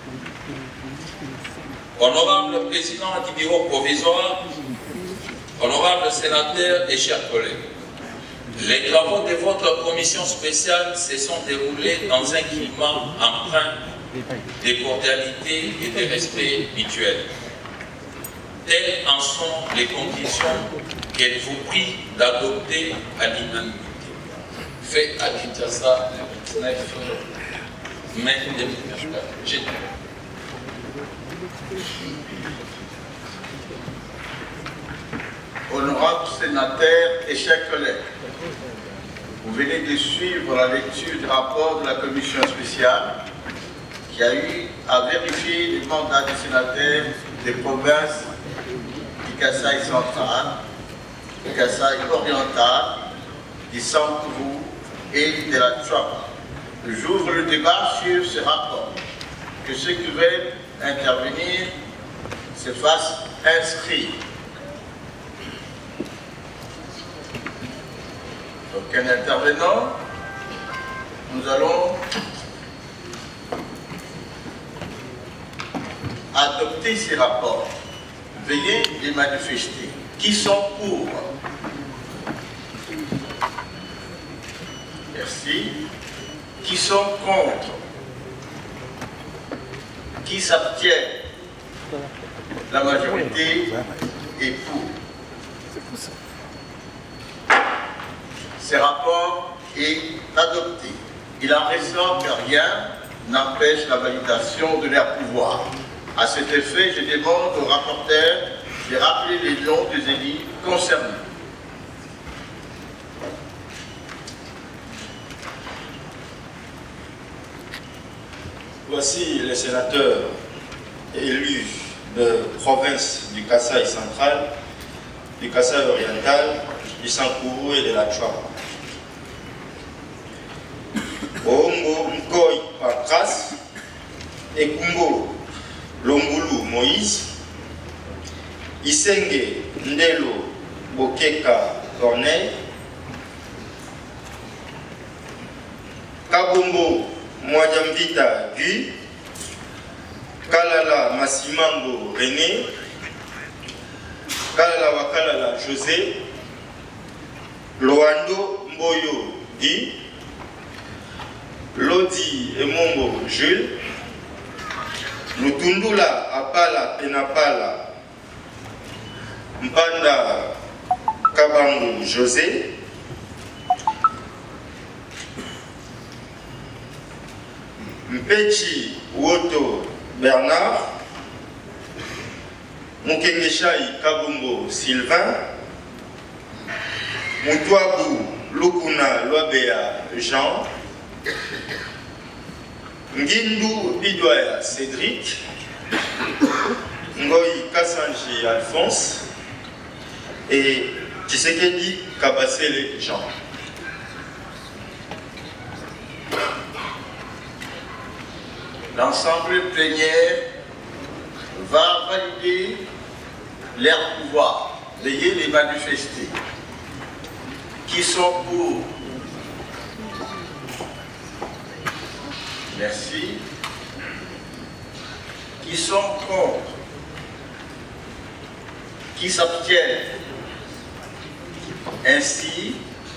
S12: Honorable président du bureau provisoire, honorable sénateur et chers collègues, les travaux de votre commission spéciale se sont déroulés dans un climat empreint de cordialité et de respect mutuel. Telles en sont les conditions qu'elle vous prie d'adopter à l'unanimité. Fait à Kinshasa le vingt-neuf mai deux mille vingt-quatre.
S4: Honorables sénateurs et chers collègues, vous venez de suivre la lecture du rapport de la commission spéciale qui a eu à vérifier les mandats des sénateurs des provinces du Kasaï central, du Kasaï oriental, du Sankourou et de la Tchouapa. J'ouvre le débat sur ce rapport. Que ceux qui veulent intervenir se fassent inscrire. Aucun intervenant, nous allons adopter ces rapports. Veuillez les manifester. Qui sont pour? Merci. Qui sont contre? Qui s'abstient? La majorité est pour. Ce rapport est adopté. Il en ressort que rien n'empêche la validation de leur pouvoir. À cet effet, je demande au rapporteur de rappeler les noms des élus concernés.
S6: Voici les sénateurs élus de province du Kasaï central, du Kasaï oriental, du Sankourou et de la Tchouapa. Oongo Nkoi Pancras, Ekumbo Longulu Moïse, Isenge Ndelo Bokeka Corneille, Kabombo Mwajamvita Guy, Kalala Massimango René, Kalala Wakalala José, Loando Mboyo Guy, Lodi Emongo Jules, Lutundula Apala Penapala Mpanda Kabangu José, Mpechi Woto Bernard, Mukengeshai Kabumbo Sylvain, Mutwabu Lukuna Loabea Jean, Ngindu Bidwaya Cédric, Ngoyi Kassanji Alphonse, et Tshisekedi Kabasele Jean.
S4: L'Assemblée plénière va valider leur pouvoir, veuillez les manifester. Qui sont pour? Merci. Qui sont contre? Qui s'abstiennent? Ainsi,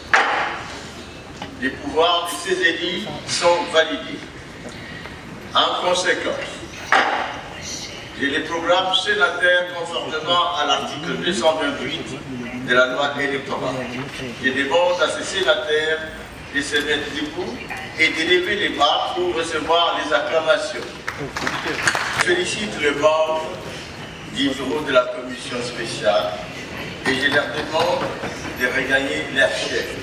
S4: les pouvoirs de ces élus sont validés. En conséquence, j'ai les programmes sénataires conformément à l'article deux cent vingt-huit de la loi électorale. Je demande à ces sénateurs de se mettre debout et de lever les bras pour recevoir les acclamations. Je félicite les membres du bureau de la commission spéciale et je leur demande de regagner leur chef.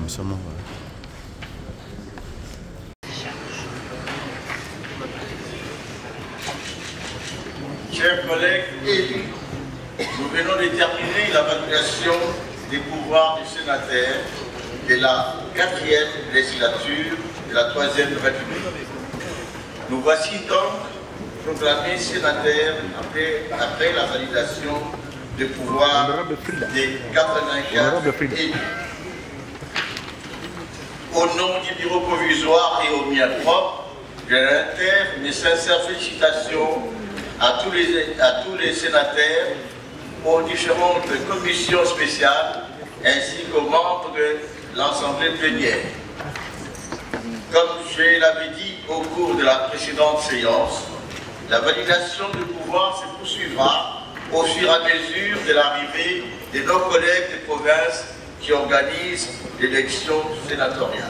S4: Chers collègues élus, nous venons de terminer la validation des pouvoirs du sénateur de la quatrième législature de la troisième République. Nous voici donc proclamés sénateurs après, après la validation des pouvoirs des quatre-vingt-quatre élus. Au nom du bureau provisoire et au mien propre, je réitère mes sincères félicitations à tous les, à tous les sénateurs, aux différentes commissions spéciales, ainsi qu'aux membres de l'Assemblée plénière. Comme je l'avais dit au cours de la précédente séance, la validation du pouvoir se poursuivra au fur et à mesure de l'arrivée de nos collègues des provinces qui organisent l'élection sénatoriale.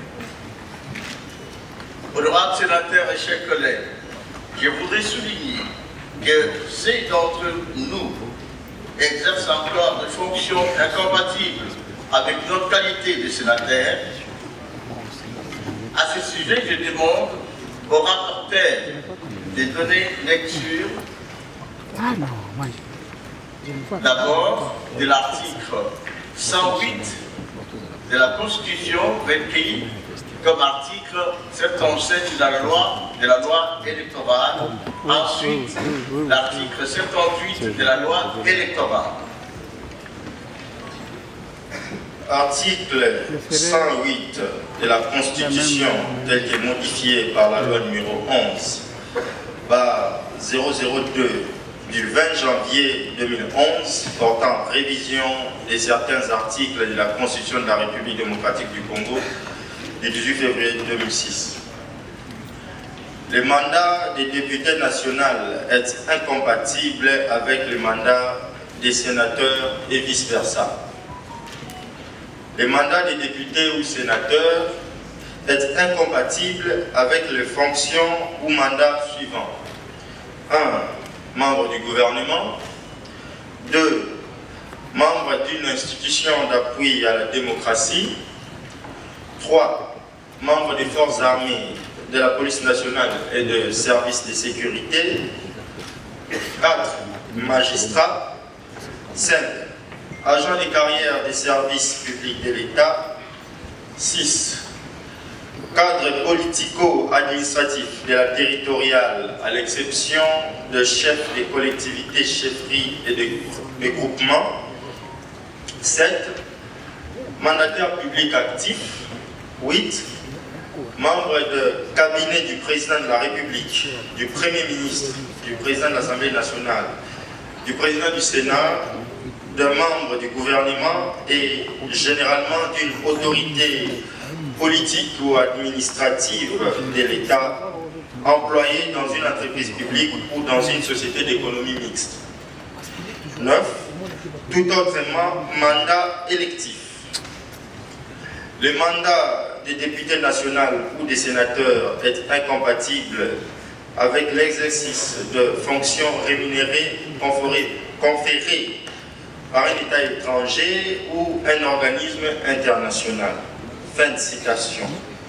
S4: Honorables sénateurs et chers collègues, je voudrais souligner que ceux d'entre nous exercent encore des fonctions incompatibles avec notre qualité de sénateur. À ce sujet, je demande au rapporteur de donner lecture d'abord de l'article cent huit de la Constitution, repris comme article soixante-dix-sept de la loi, de la loi électorale. Ensuite, l'article soixante-dix-huit de la loi électorale.
S6: Article cent huit de la Constitution, tel que modifié par la loi numéro onze, par zéro zéro deux du vingt janvier deux mille onze, portant révision de certains articles de la Constitution de la République démocratique du Congo du dix-huit février deux mille six. Le mandat des députés nationaux est incompatible avec le mandat des sénateurs et vice-versa. Le mandat des députés ou sénateurs est incompatible avec les fonctions ou mandats suivants. un. Membre du gouvernement. deux. Membre d'une institution d'appui à la démocratie. trois. Membre des forces armées, de la police nationale et de services de sécurité. quatre. Magistrat. cinq. Agent des carrières des services publics de l'État. six. Cadre politico-administratif de la territoriale, à l'exception de chefs des collectivités, chefferies et de groupements. sept. Mandataire public actif. huit. Membre de cabinet du président de la République, du Premier ministre, du président de l'Assemblée nationale, du président du Sénat, d'un membre du gouvernement et généralement d'une autorité politique ou administrative de l'État employé dans une entreprise publique ou dans une société d'économie mixte. neuf. Tout autre mandat électif. Le mandat des députés nationaux ou des sénateurs est incompatible avec l'exercice de fonctions rémunérées conférées par un État étranger ou un organisme international. Fin de citation.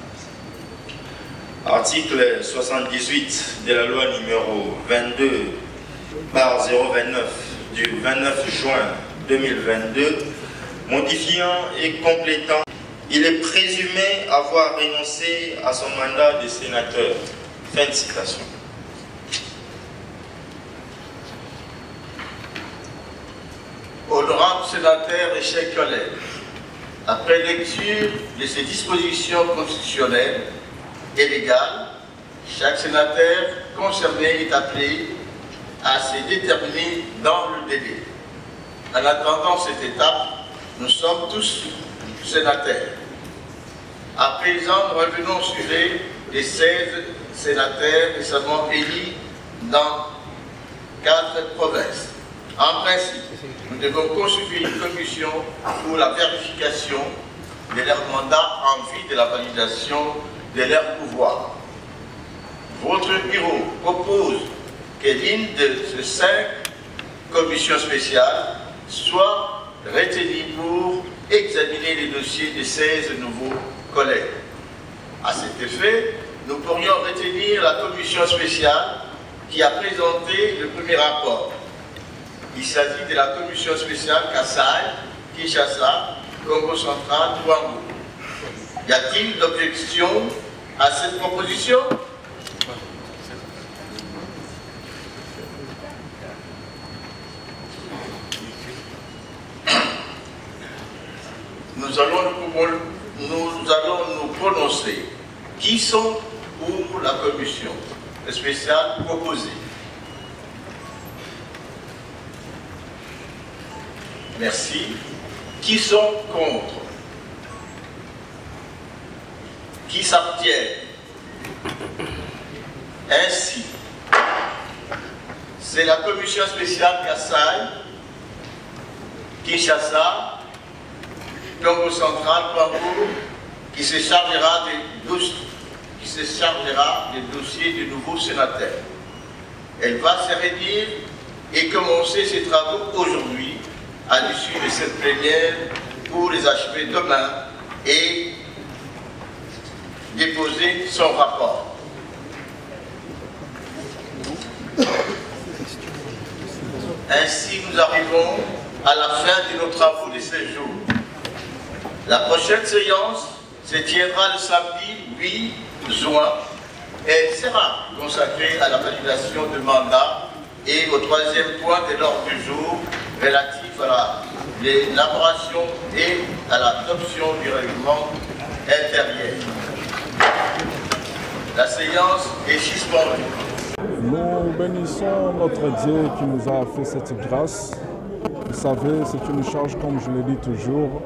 S6: Article soixante-dix-huit de la loi numéro vingt-deux par zéro vingt-neuf du vingt-neuf juin deux mille vingt-deux, modifiant et complétant. Il est présumé avoir renoncé à son mandat de sénateur. Fin de citation.
S4: Honorables sénateurs et chers collègues, après lecture de ces dispositions constitutionnelles et légales, chaque sénateur concerné est appelé à se déterminer dans le délai. En attendant cette étape, nous sommes tous sénateurs. À présent, nous revenons sur les seize sénateurs récemment élus dans quatre provinces. En principe, nous devons constituer une commission pour la vérification de leur mandat en vue de la validation de leur pouvoir. Votre bureau propose que l'une de ces cinq commissions spéciales soit retenue pour examiner les dossiers de seize nouveaux collègues. À cet effet, nous pourrions retenir la commission spéciale qui a présenté le premier rapport. Il s'agit de la commission spéciale Kassai, Kinshasa, Congo central, Douangou. Y a-t-il d'objection à cette proposition? Nous allons nous, nous allons nous prononcer. Qui sont pour la commission spéciale proposée? Merci. Qui sont contre? Qui s'abstiennent? Ainsi, c'est la commission spéciale Kassai, Kinshasa, Congo central, Douangou, qui se chargera des dossiers, qui se chargera des dossiers du nouveau sénateur. Elle va se réunir et commencer ses travaux aujourd'hui, à l'issue de cette plénière, pour les achever demain et déposer son rapport. Ainsi, nous arrivons à la fin de nos travaux de ce jour. La prochaine séance se tiendra le samedi huit juin et sera consacrée à la validation du mandat et au troisième point de l'ordre du jour relatif à l'élaboration et à l'adoption du règlement intérieur. La séance est suspendue.
S13: Nous bénissons notre Dieu qui nous a fait cette grâce. Vous savez, c'est une charge, comme je le dis toujours.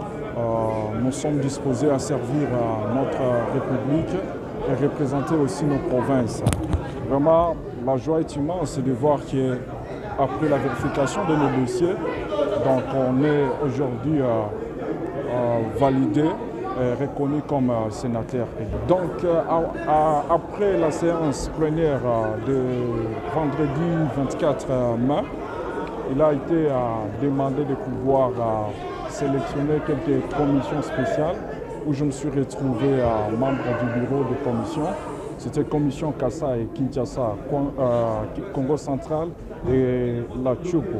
S13: Euh, nous sommes disposés à servir à notre République et représenter aussi nos provinces. Vraiment, la joie est immense de voir qu'après la vérification de nos dossiers, donc on est aujourd'hui euh, euh, validé et reconnu comme euh, sénateur. Donc euh, à, à, après la séance plénière euh, de vendredi vingt-quatre mai, il a été euh, demandé de pouvoir euh, sélectionner quelques commissions spéciales où je me suis retrouvé euh, membre du bureau de commission. C'était commission Kassai, Kinshasa, euh, Congo central et la Tchoupo.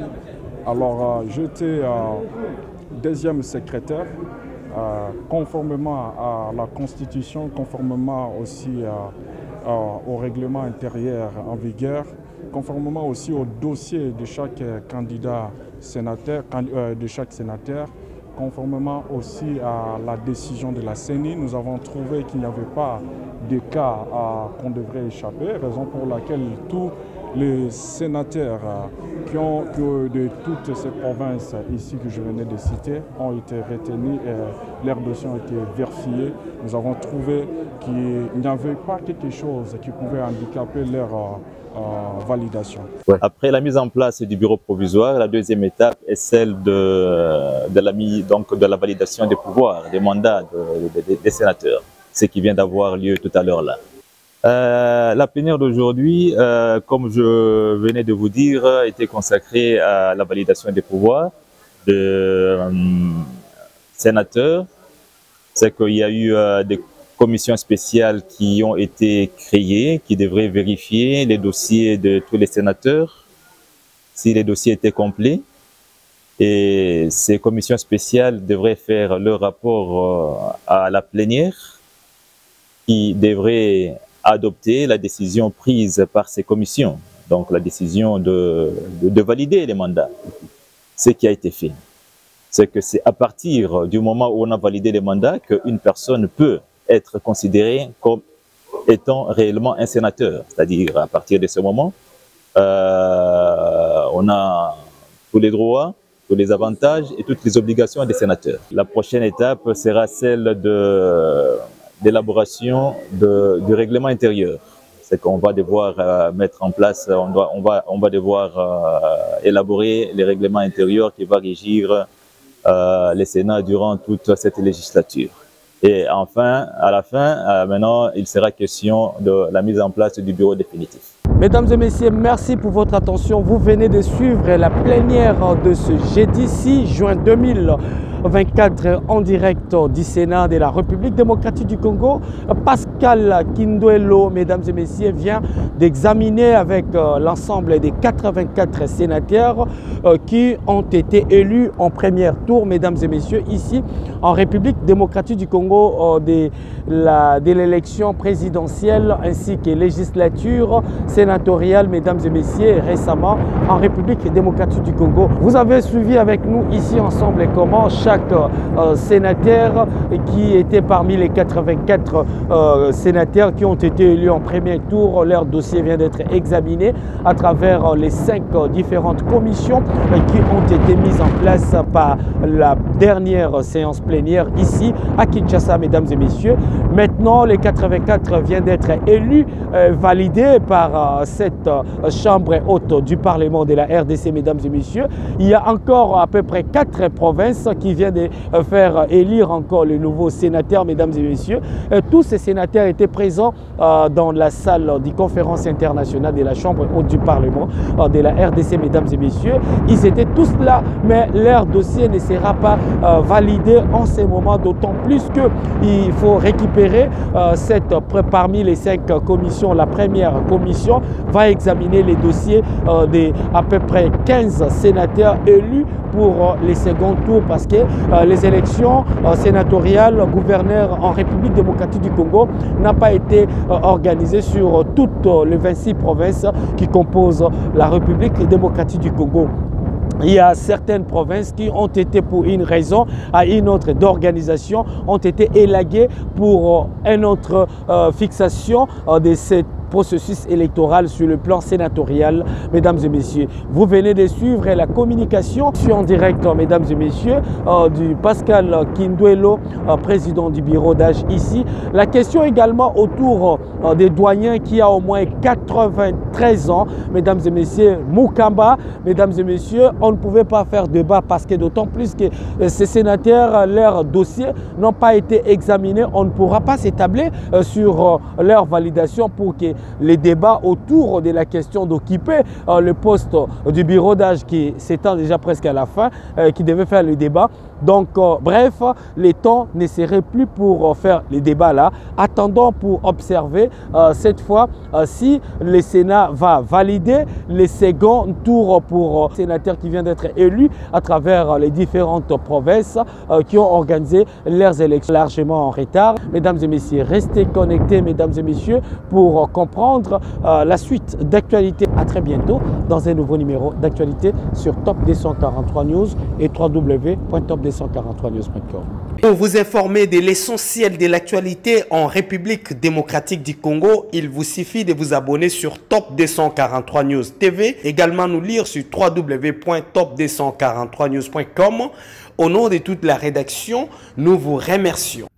S13: Alors euh, j'étais euh, deuxième secrétaire, euh, conformément à la Constitution, conformément aussi euh, euh, au règlement intérieur en vigueur, conformément aussi au dossier de chaque candidat sénateur, de chaque sénateur, conformément aussi à la décision de la C E N I, nous avons trouvé qu'il n'y avait pas de cas euh, qu'on devrait échapper, raison pour laquelle tous les sénateurs euh, qui ont, que de toutes ces provinces ici que je venais de citer ont été retenus et leurs dossiers ont été vérifiés. Nous avons trouvé qu'il n'y avait pas quelque chose qui pouvait handicaper leur euh, euh, validation.
S14: Ouais. Après la mise en place du bureau provisoire, la deuxième étape est celle de, de, la, donc de la validation des pouvoirs, des mandats de, de, de, des sénateurs, ce qui vient d'avoir lieu tout à l'heure là. Euh, la plénière d'aujourd'hui, euh, comme je venais de vous dire, était consacrée à la validation des pouvoirs de euh, sénateurs. C'est qu'il y a eu euh, des commissions spéciales qui ont été créées, qui devraient vérifier les dossiers de tous les sénateurs, si les dossiers étaient complets. Et ces commissions spéciales devraient faire leur rapport à la plénière qui devrait adopter la décision prise par ces commissions, donc la décision de, de, de valider les mandats. Ce qui a été fait, c'est que c'est à partir du moment où on a validé les mandats qu'une personne peut être considérée comme étant réellement un sénateur. C'est-à-dire, à partir de ce moment, euh, on a tous les droits, tous les avantages et toutes les obligations des sénateurs. La prochaine étape sera celle de d'élaboration du règlement intérieur. C'est qu'on va devoir euh, mettre en place, on, doit, on, va, on va devoir euh, élaborer les règlements intérieurs qui vont régir euh, les Sénats durant toute cette législature. Et enfin, à la fin, euh, maintenant, il sera question de la mise en place du bureau définitif.
S3: Mesdames et messieurs, merci pour votre attention. Vous venez de suivre la plénière de ce jeudi six juin deux mille vingt-quatre en direct du Sénat de la République démocratique du Congo. Pascal Kindoelo, mesdames et messieurs, vient d'examiner avec euh, l'ensemble des quatre-vingt-quatre sénateurs euh, qui ont été élus en premier tour, mesdames et messieurs, ici en République démocratique du Congo euh, de l'élection présidentielle ainsi que législature sénatoriale, mesdames et messieurs, récemment en République démocratique du Congo. Vous avez suivi avec nous ici ensemble comment chaque euh, sénateur qui était parmi les quatre-vingt-quatre euh, sénateurs qui ont été élus en premier tour, leur dossier vient d'être examiné à travers euh, les cinq euh, différentes commissions euh, qui ont été mises en place par la dernière séance plénière ici à Kinshasa, mesdames et messieurs. Maintenant, les quatre-vingt-quatre viennent d'être élus, euh, validés par euh, cette euh, chambre haute du Parlement de la R D C, mesdames et messieurs. Il y a encore à peu près quatre provinces qui viennent de euh, faire élire encore les nouveaux sénateurs, mesdames et messieurs. Euh, tous ces sénateurs étaient présents euh, dans la salle de conférence internationale de la chambre haute du Parlement euh, de la R D C, mesdames et messieurs. Ils étaient tous là, mais leur dossier ne sera pas euh, validé en ce moment, d'autant plus qu'il faut récupérer euh, cette, parmi les cinq commissions. La première commission va examiner les dossiers euh, des à peu près quinze sénateurs élus pour euh, les seconds tours, parce que euh, les élections euh, sénatoriales gouverneurs en République démocratique du Congo n'ont pas été euh, organisées sur euh, toutes euh, les vingt-six provinces qui composent la République démocratique du Congo. Il y a certaines provinces qui ont été pour une raison à une autre d'organisation, ont été élaguées pour une autre euh, fixation euh, de cette processus électoral sur le plan sénatorial, mesdames et messieurs. Vous venez de suivre la communication en direct, mesdames et messieurs, euh, du Pascal Kindoelo, euh, président du bureau d'âge ici. La question également autour euh, des doyens qui a au moins quatre-vingt-treize ans, mesdames et messieurs, Mukamba, mesdames et messieurs, on ne pouvait pas faire débat parce que d'autant plus que euh, ces sénateurs, leurs dossiers n'ont pas été examinés, on ne pourra pas s'établir euh, sur euh, leur validation pour que les débats autour de la question d'occuper euh, le poste du bureau d'âge qui s'étend déjà presque à la fin, euh, qui devait faire le débat. Donc, euh, bref, les temps ne seraient plus pour euh, faire les débats là. Attendons pour observer euh, cette fois euh, si le Sénat va valider les seconds tours pour euh, les sénateurs qui viennent d'être élus à travers euh, les différentes provinces euh, qui ont organisé leurs élections largement en retard. Mesdames et messieurs, restez connectés, mesdames et messieurs, pour euh, comprendre euh, la suite d'actualité. À très bientôt dans un nouveau numéro d'actualité sur Top deux cent quarante-trois News et w w w point top deux cent quarante-trois news point com.
S1: Pour vous informer de l'essentiel de l'actualité en République démocratique du Congo, il vous suffit de vous abonner sur Top deux cent quarante-trois News T V, également nous lire sur w w w point top deux cent quarante-trois news point com. Au nom de toute la rédaction, nous vous remercions.